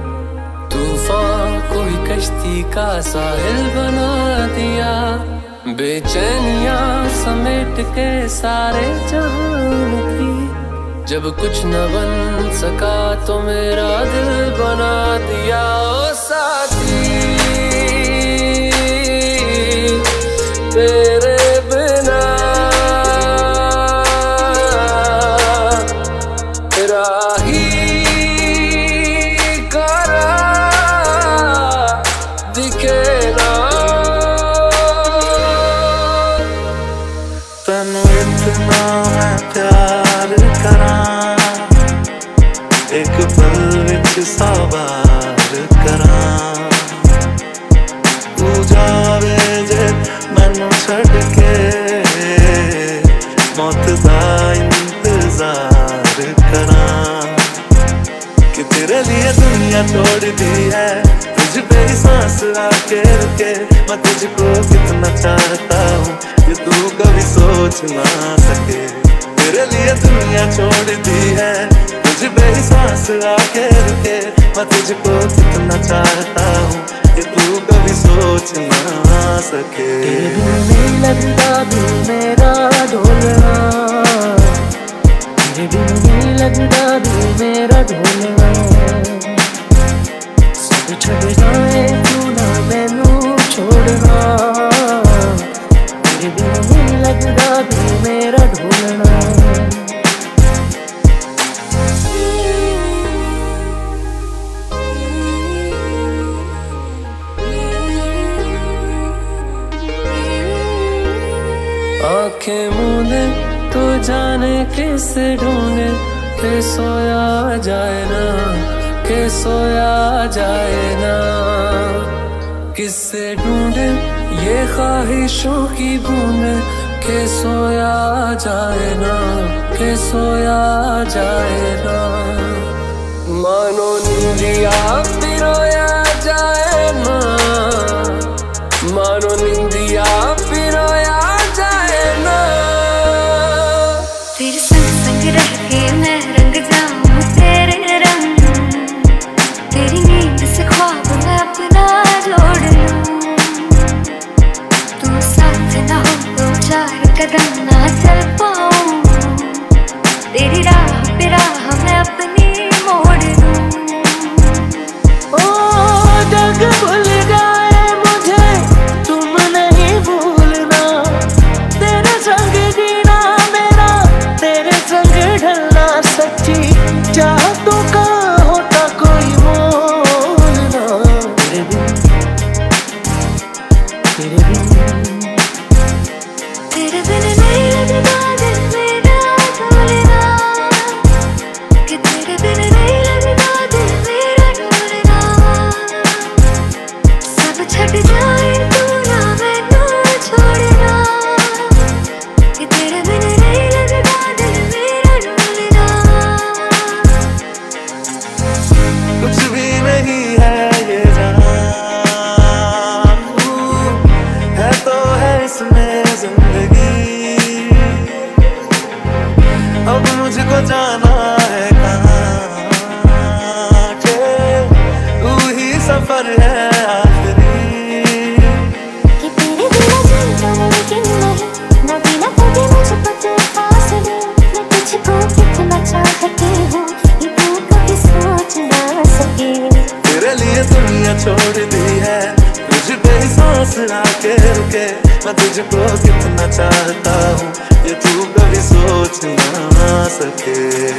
तूफान कोई कश्ती का साहिल बना दिया, बेचैनियां समेट के सारे जहान की, जब कुछ न बन सका तो मेरा दिल बना दिया। ओ साथी तेरे बिना एक पल विच सवार करां, तू जावे जे मैनू छड़ के, मौत दा इंतजार करां, कि तेरे लिए दुनिया छोड़ दी है, तुझ पे ही सांस आके रुके, मैं तुझको कितना चाहता हूँ कि तू कभी सोच ना सके, तेरे लिए दुनिया छोड़ दी है, तुझ पे ही सांस आके रुके, मैं तुझको कितना चाहता हूँ कि तू कभी सोच ना सके। तेरे बिन नहीं लगता दिल मेरा ढोलना, तेरे बिन नहीं लगता दिल मेरा ढोलना, सब छड़ जाए तू ना मैनू छोड़ना, तेरे बिन नहीं लगता दिल मेरा ढोलना। आंखें मूंदे तो जाने किसे ढूंढे, के सोया जाए ना, के सोया जाए ना, किससे ढूंढे ये ख्वाहिशों की बूंदे, के सोया जाए ना, के सोया जाए ना, मानो निंदिया पिरोया जाए ना, मानो निंदिया पिरोया जाए ना, तेरे संग संग रह के मैं रंग जाऊं तेरे रंग, तेरी नींद से ख्वाब मुझको जाना है कहाँ के, तू ही सफर है आखिरी। कि तेरे बिना जीना मुमकिन नहीं, ना बिना तेरे मुझको तेरे फासले, मैं तुझको कितना चाहती हूँ ये तू कभी सोच ना सके। तेरे लिए दुनिया छोड़ दी है, तुझ पे ही सांस आके रुके, मैं तुझको कितना चाहता हूँ ये तू कभी सोच ना सके।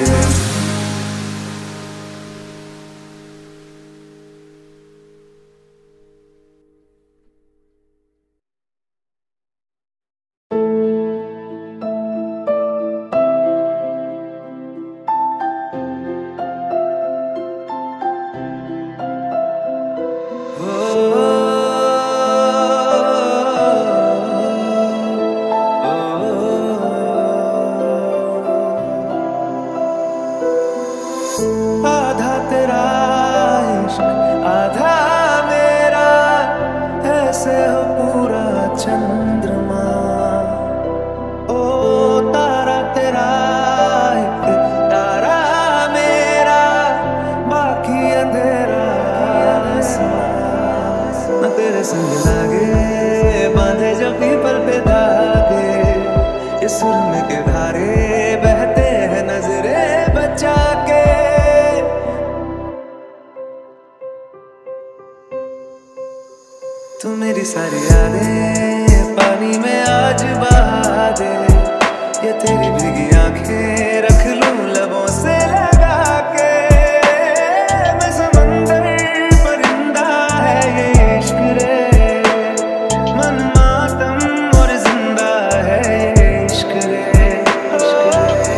आधा तेरा इश्क आधा मेरा, ऐसे हो पूरा चंद्रमा। ओ तारा तेरा एक तारा मेरा, बाकी अंधेरा न तेरे संग लागे, बांधे जब पीपल पे धागे, ये सुरमे के धारे बहते हैं नजरे बचा के। तू मेरी सारी यादें पानी में आज बहा दे, ये तेरी भीगी आंखें रख लूं लबों से लगा के। मैं समंदर परिंदा है ये इश्क रे, मन मातम और जिंदा है ये इश्क रे, इश्क रे।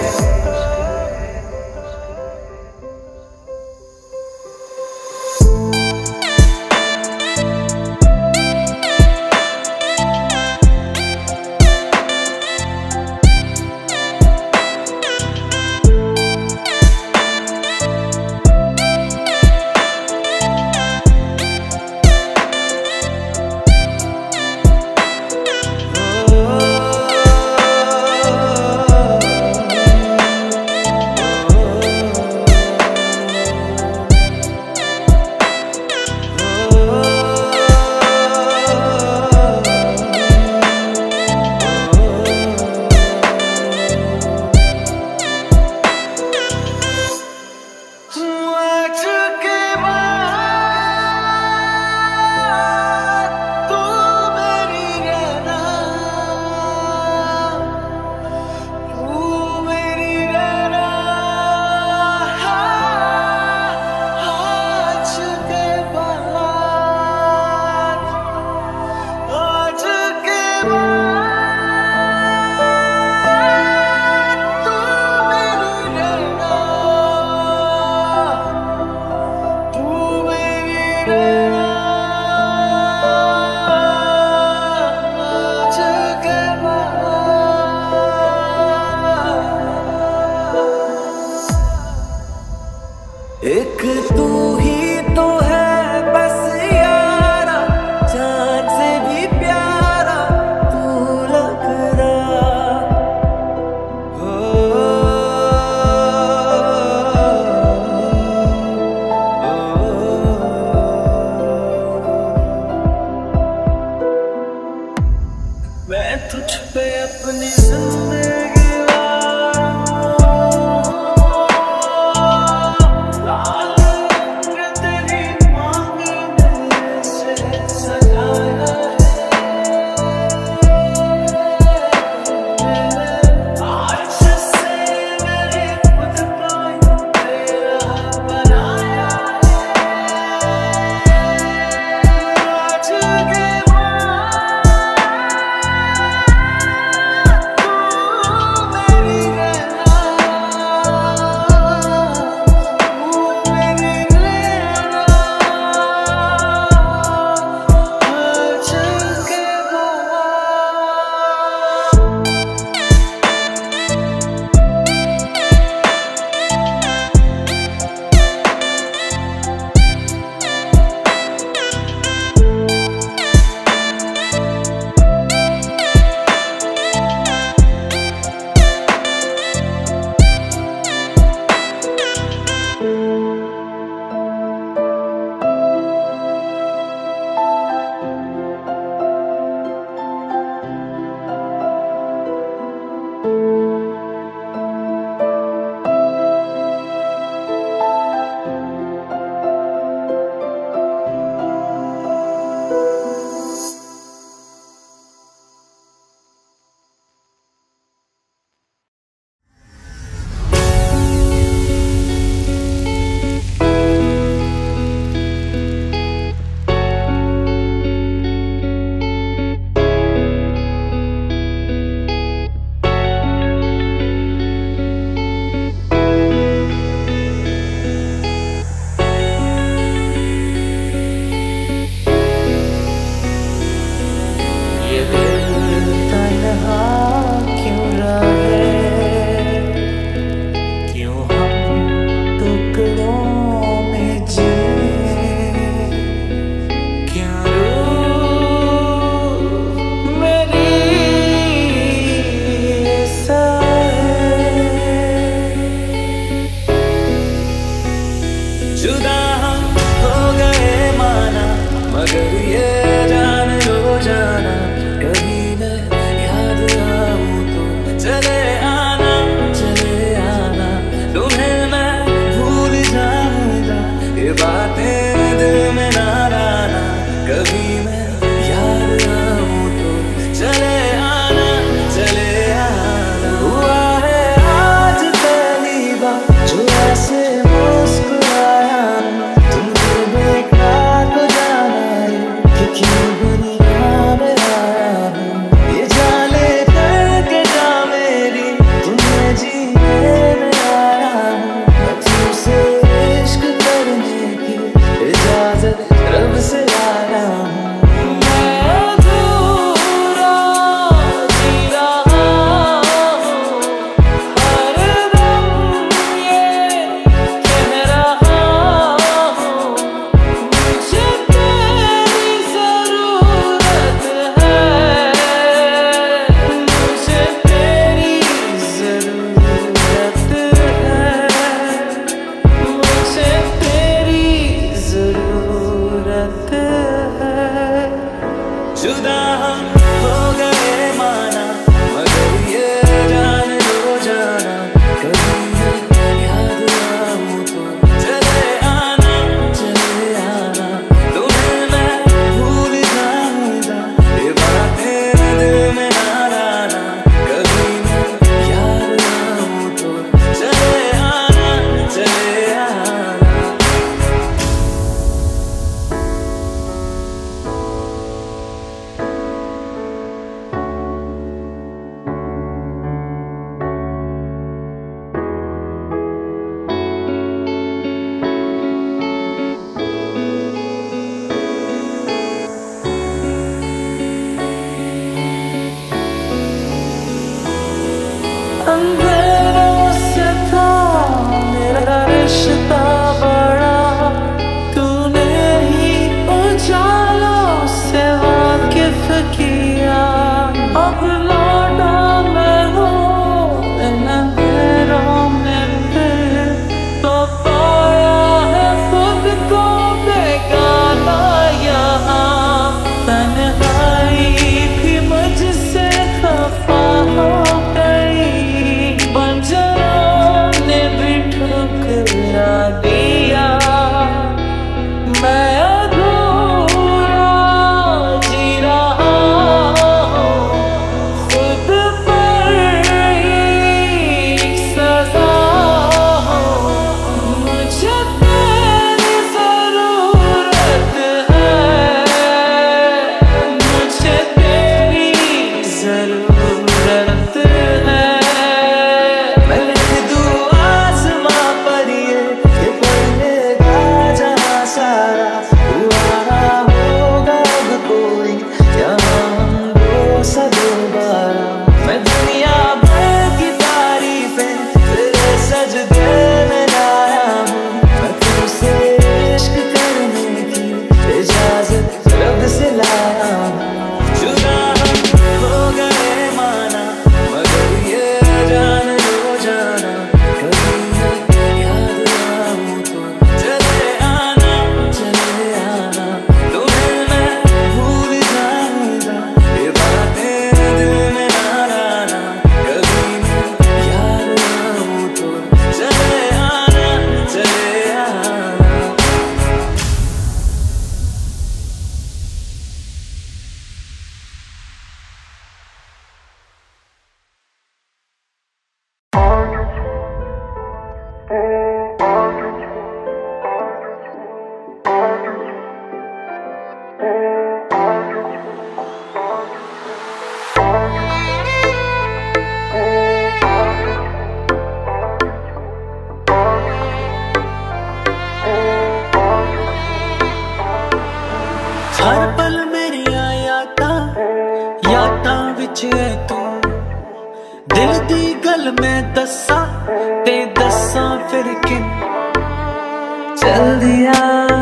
गल में दसा ते दसा फिर किन चल दिया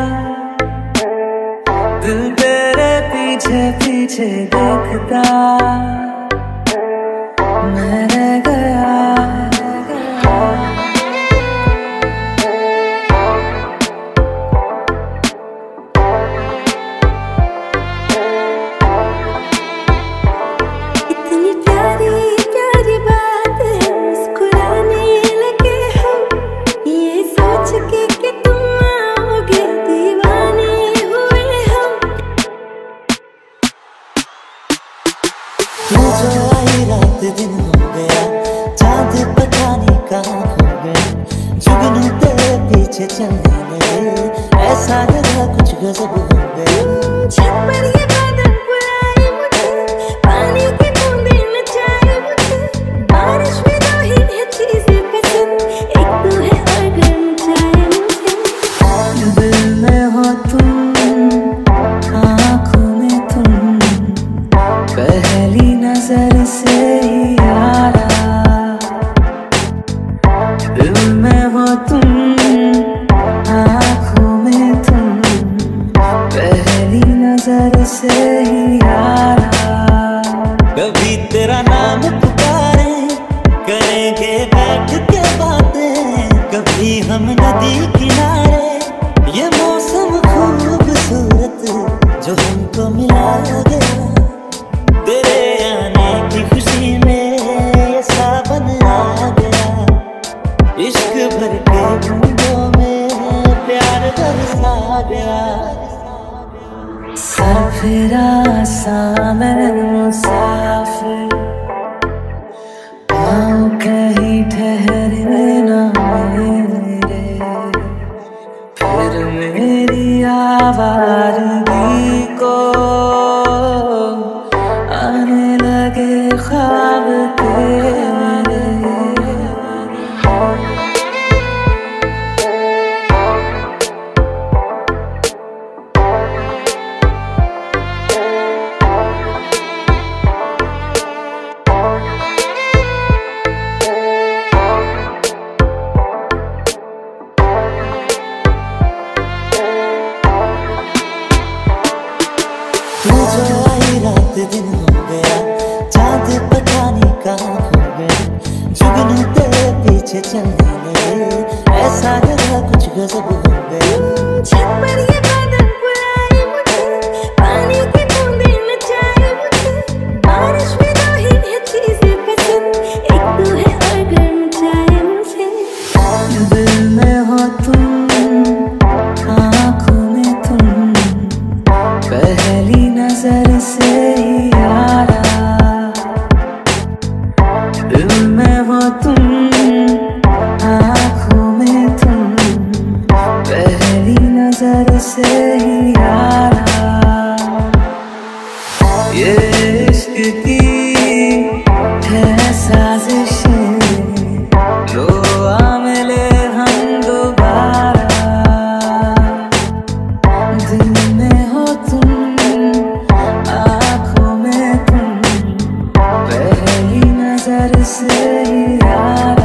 दिल तेरे पीछे पीछे देखता मैं रह गया। दिन हो गया चांद पता नहीं कहाँ खो गया जुगनू तेरे पीछे चलने लगे ऐसा लगा कुछ गजब हो गया। छत पर ये बादल बुलाए मुझे पानी की बूंदें नचाए मुझे बारिश में दो ही है चीजें पसंद एक तू है और गर्म चाहे मुझे दिल में हो तुम आँखों में तुम पहली नजर से से ही यारा कभी तेरा नाम पुकारे करेंगे बैठ के बातें कभी हम नदी किनारे ये मौसम खूबसूरत जो हमको मिला गया तेरे आने की खुशी में ये सावन आ गया इश्क भर के बूंदों में प्यार बरसा गया। सफिरा सामन मुसाफिर पाँव कहीं ठहरने ना मेरे फिर मेरी आवाज़गी को आने लगे ख्वाब तेरे। दिन हो गया चांद पता नहीं कहाँ खो गया जुगनू तेरे पीछे चलने लगे ऐसा लगा कुछ गजब हो गया। छत पर ये बादल बुलाए मुझे पानी की बूंदें नचाए मुझे बारिश में दो ही है चीजें पसंद एक तू है और गर्म चाहे मुझे दिल में हो तुम आँखों में तुम पहली नजर से से ही यारा ये इश्क की है साजिशें लो आ मिले हम दोबारा दिल में हो तुम आँखों में तुम पहली नजर से ही यारा।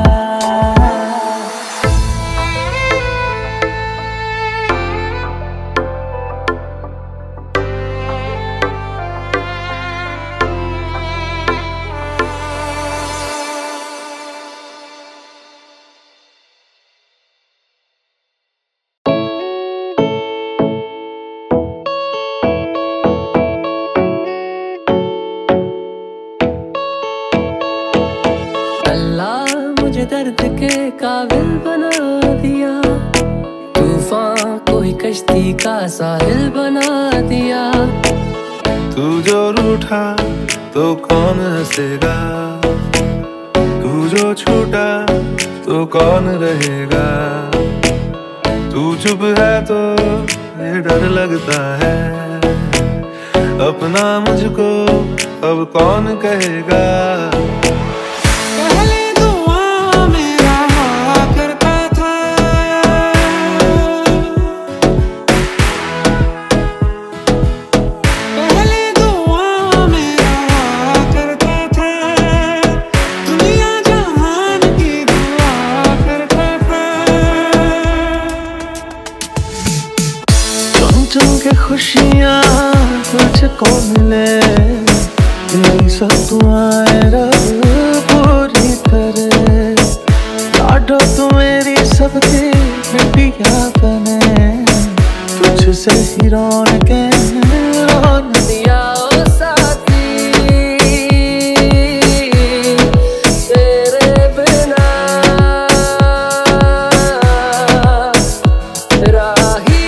दर्द के काबिल बना दिया तूफान को ही कश्ती का साहिल बना दिया। तू जो रूठा तो कौन हंसेगा तू जो छूटा तो कौन रहेगा तू चुप है तो ये डर लगता है अपना मुझको अब कौन कहेगा। दुनिया जान खुशियाँ तुझको मिले, यही सब दुआएं रब पूरी करे। लाडो तू मेरी सबकी बिटिया बने, तुझसे ही रौनकें दिया ओ साथी, तेरे बिना राही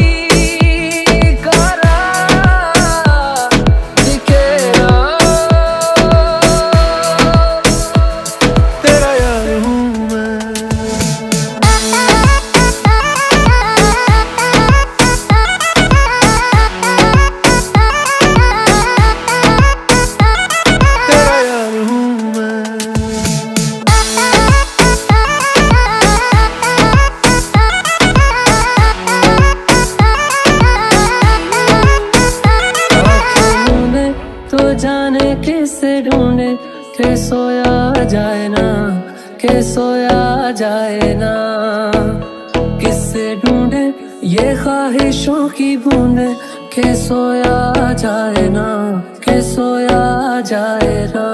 करा दिखे ना। तेरा यार हूँ मैं। तेरा यार हूँ मैं। ढूंढे तो जाने किसे ढूंढे, के सोया जाए ना, के सोया जाए ना। किससे ढूंढे ये ख्वाहिशों की बूंदे, के सोया जाए ना, के सोया जाए ना।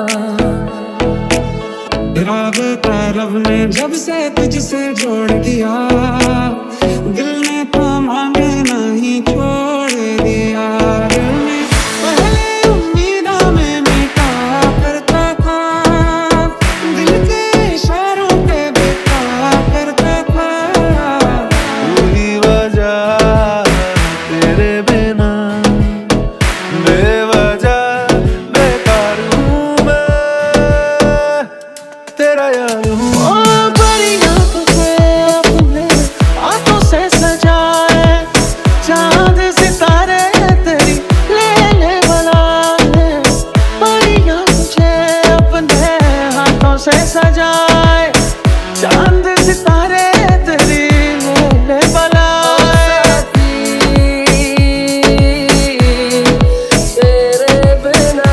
इरादे रब ने जब से तुझसे जोड़ दिया, दिल ने तो मांगे नहीं छोड़ दिया। दिल में पहले उम्मीदों में मिटा करता था, दिल के इशारों पे बेटा करता था। पूरी वजह तेरे बिना बेवजह बेकार हूँ मैं। तेरा यार हूँ। ओ बड़ी तुझे अपने हाथों से सजाए, चांद सितारे तेरी लेने वाला है। बड़ी तुझे अपने हाथों से सजाए, चांद सितारे तेरी लेने वाला है। तेरे बिना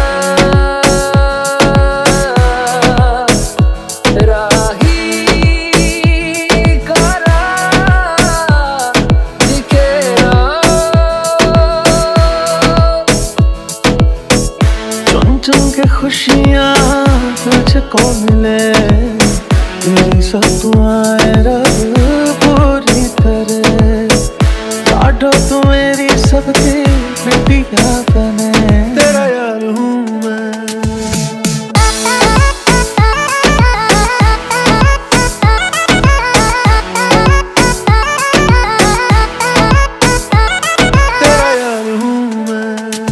राही करा दिखे ना। चुन चुन के खुशियाँ तुझको मिले, यही सब दुआएं रब पूरी करे। लाडो तू मेरी सबकी बिटिया बने, तेरा यार हूँ मैं। तेरा यार हूँ मैं।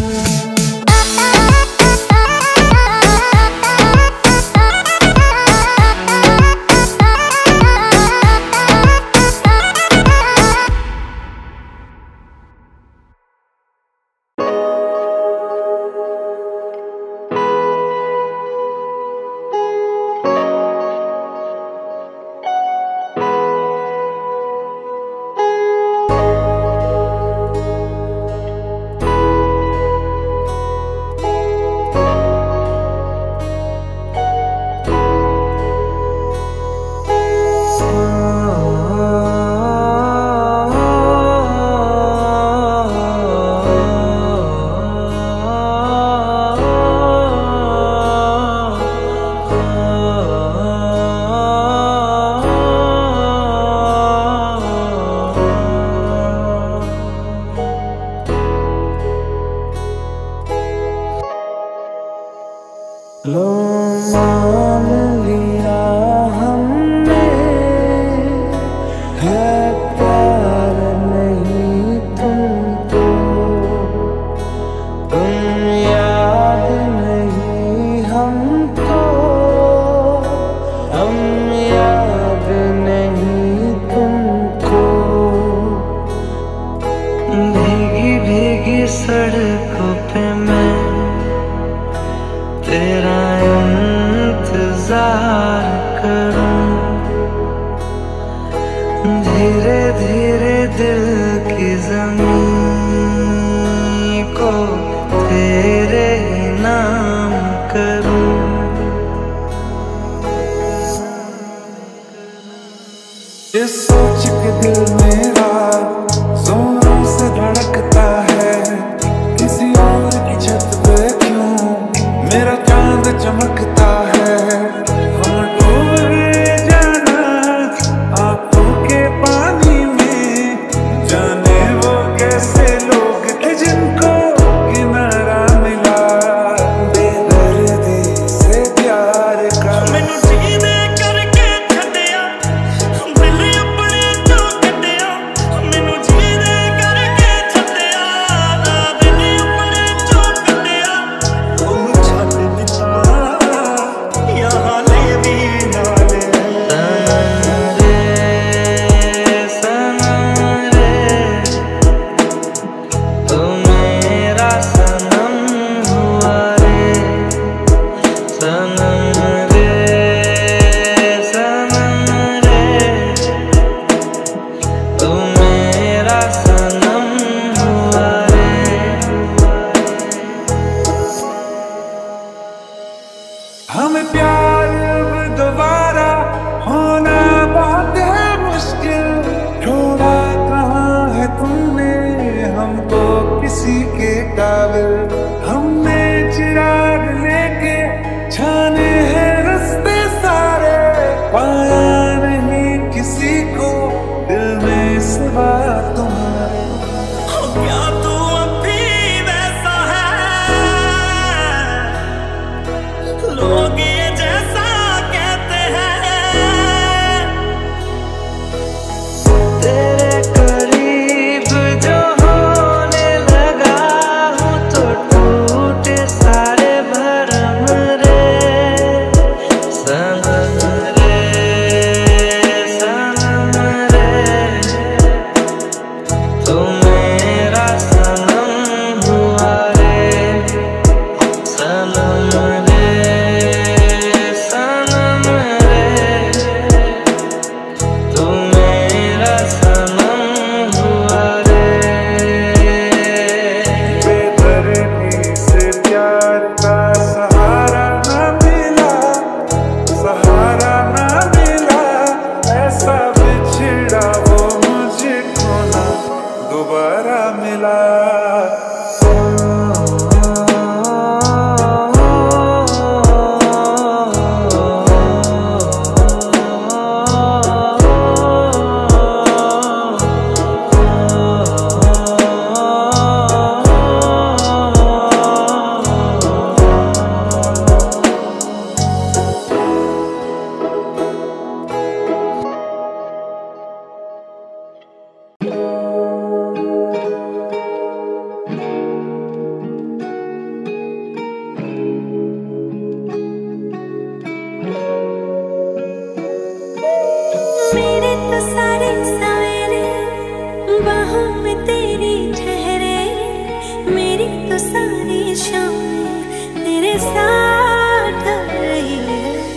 लो मान लिया हमने, है प्यार नहीं तुमको। तुम याद नहीं हमको, हम याद नहीं तुमको। भीगी भीगी सड़कों पे मैं तेरा इंतजार करूं, धीरे धीरे दिल की ज़मीं को तेरे नाम करूं। ये सोच के दिल मेरा जोरों से धड़कता है, काबिल। हमने चिराग लेके छाने हैं रास्ते सारे, पाया नहीं किसी को दिल में सिवा तुम्हारे। क्या तू अब भी वैसा है? लोग ये जैसा कहते हैं। तेरे करीब जो होने लगा हूँ तो टूटे सारे भरम रे सनम रे सनम रे। तू मेरा सनम हुआ रे सनम रे सनम रे। तू मेरा सनम हुआ रे। बेदर्दी से प्यार का सहारा ना मिला, सहारा ना मिला। ऐसा बिछड़ा वो मुझको ना दोबारा मिला। मेरे तो सारे सवेरे बाहों में तेरी ठहरे, मेरी तो सारी शाम तेरे साथ रही है।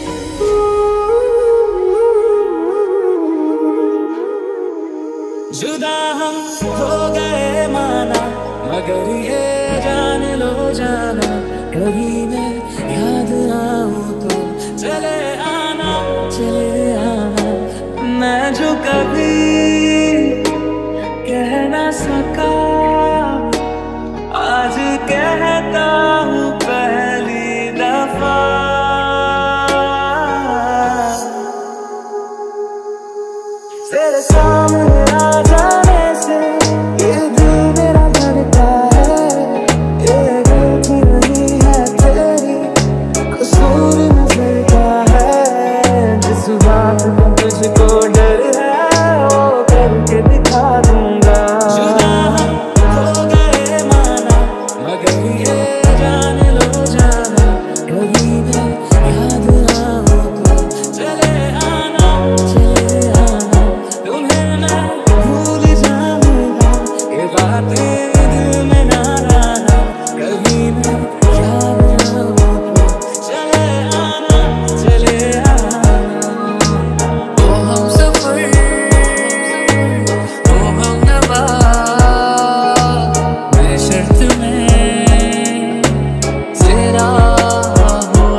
जुदा हम हो गए माना, मगर ये जान लो जाना, कभी मैं याद आऊं तो चले आना मैं जो कभी कह ना सका आज कहता हूँ पहली दफा। तेरे सामने आ जाने से ये दिल मेरा धड़का है। ये गलती नहीं है तेरी, कसूर नजर का है। जिस बात का तुझको डर है वो करके दिखा दूंगा। जुदा हम हो गए माना, मगर ये जान लो जाना, कभी मैं याद आऊं तो चले आना तुम्हें मैं भूल जाऊंगा। ये बातें दिल में ना रहना, कभी मैं याद आऊं तो चले आना ओ हम सफर ओ हम नवा, मैं शर्त में तेरा हुआ।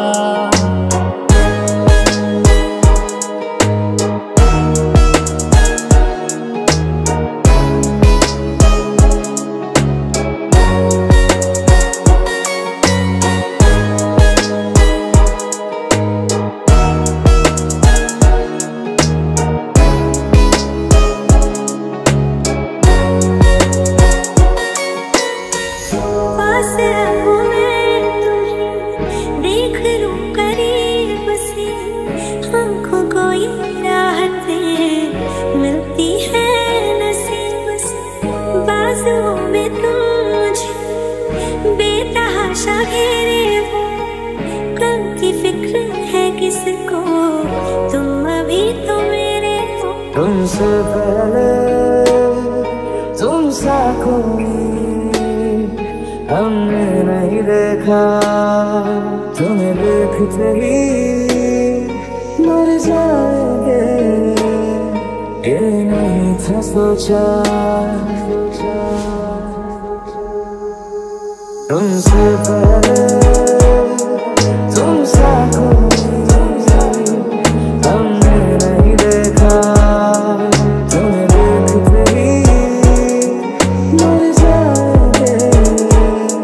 पास रहूं मैं तुम्हें, देख लूं करीब से, आँखों को ये राहतें मिलती है नसीब से। बाजुओं में तुम मुझे बेतहाशा घेरे हो, कल की फिक्र है किसको, तुम अभी तो मेरे हो। तुमसे पहले तुम सा कोई हमने नहीं देखा, तुम्हें देखते ही मर जाएंगे, ये नहीं था सोचा। तुमसे पहले तुम सा कोई हमने नहीं देखा, तुम्हें देखते ही मर जाएंगे,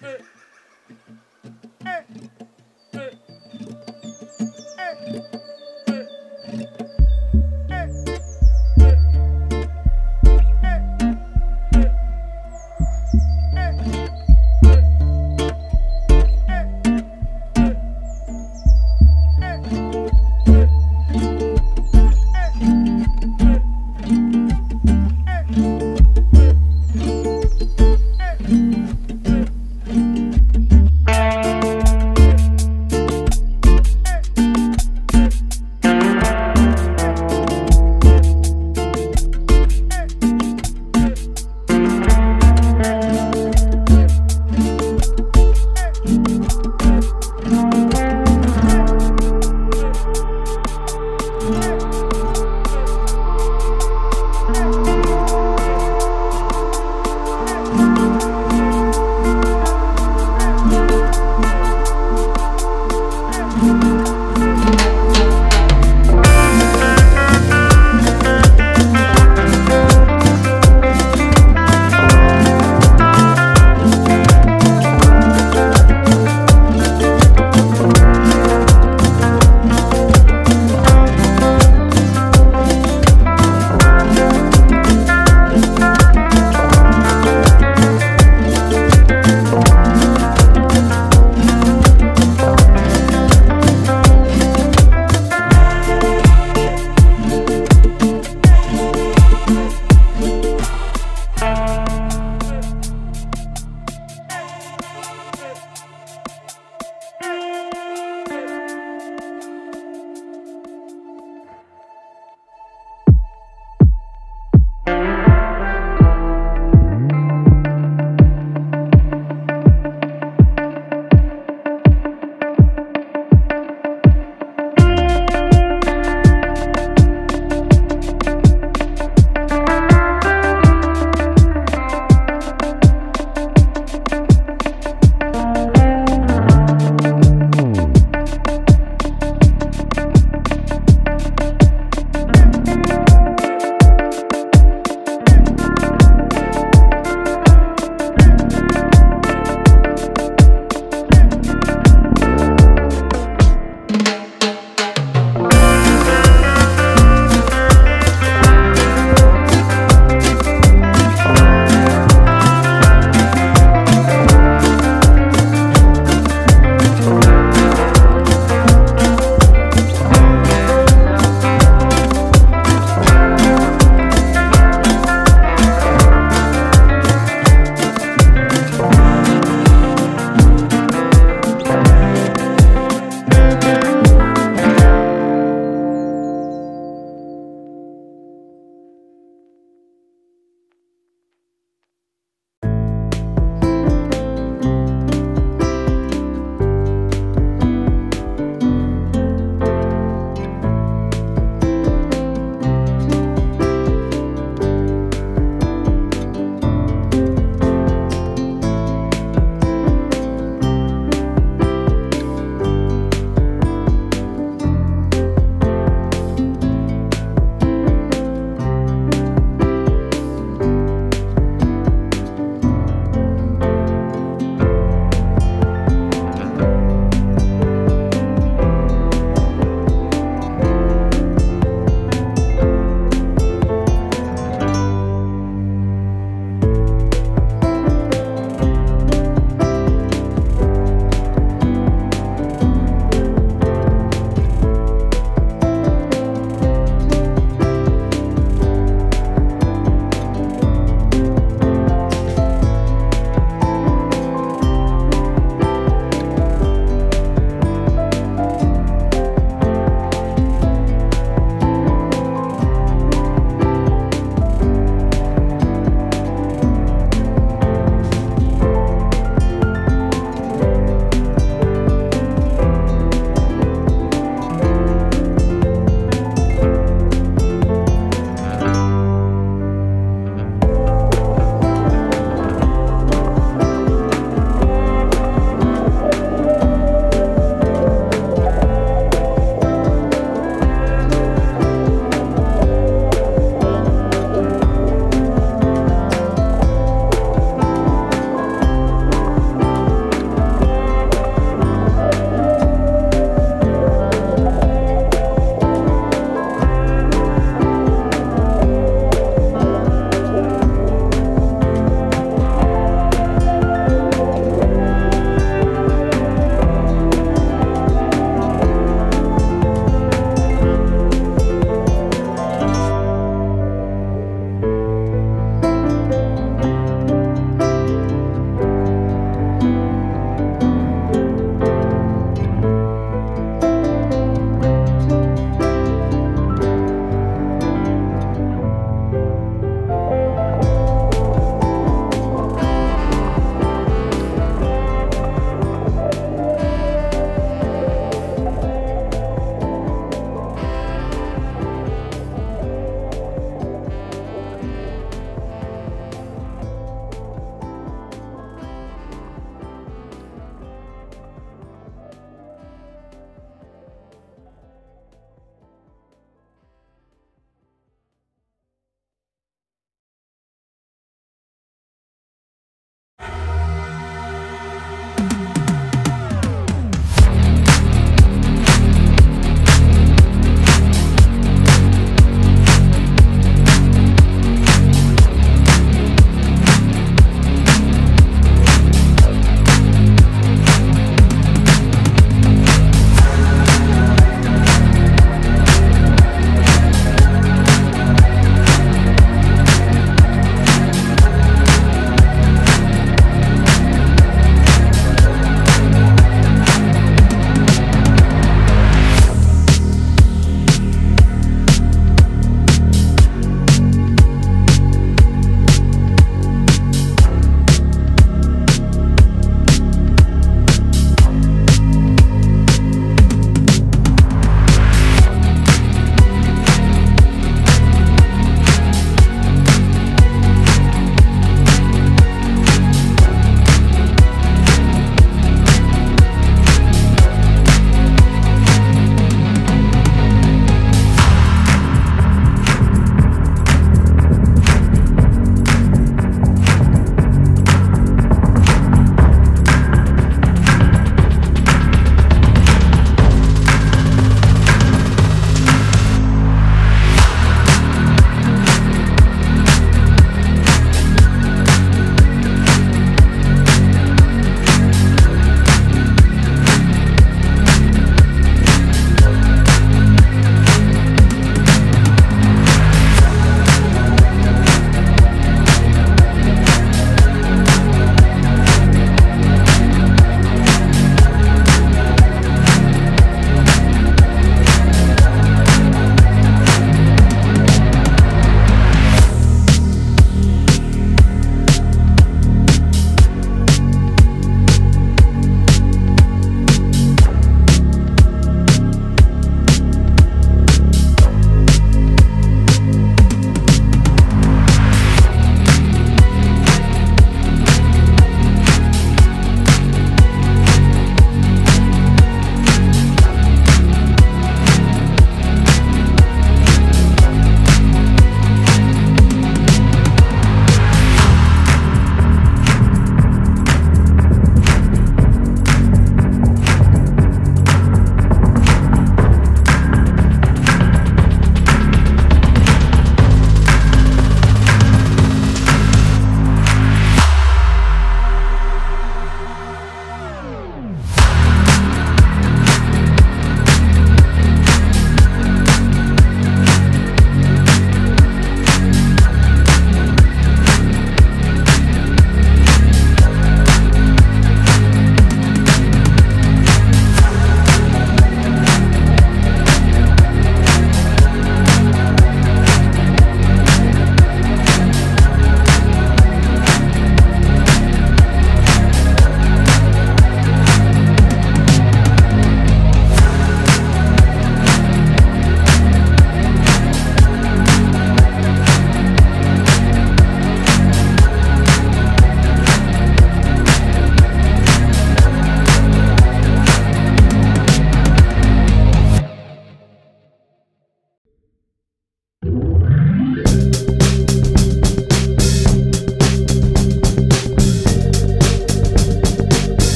है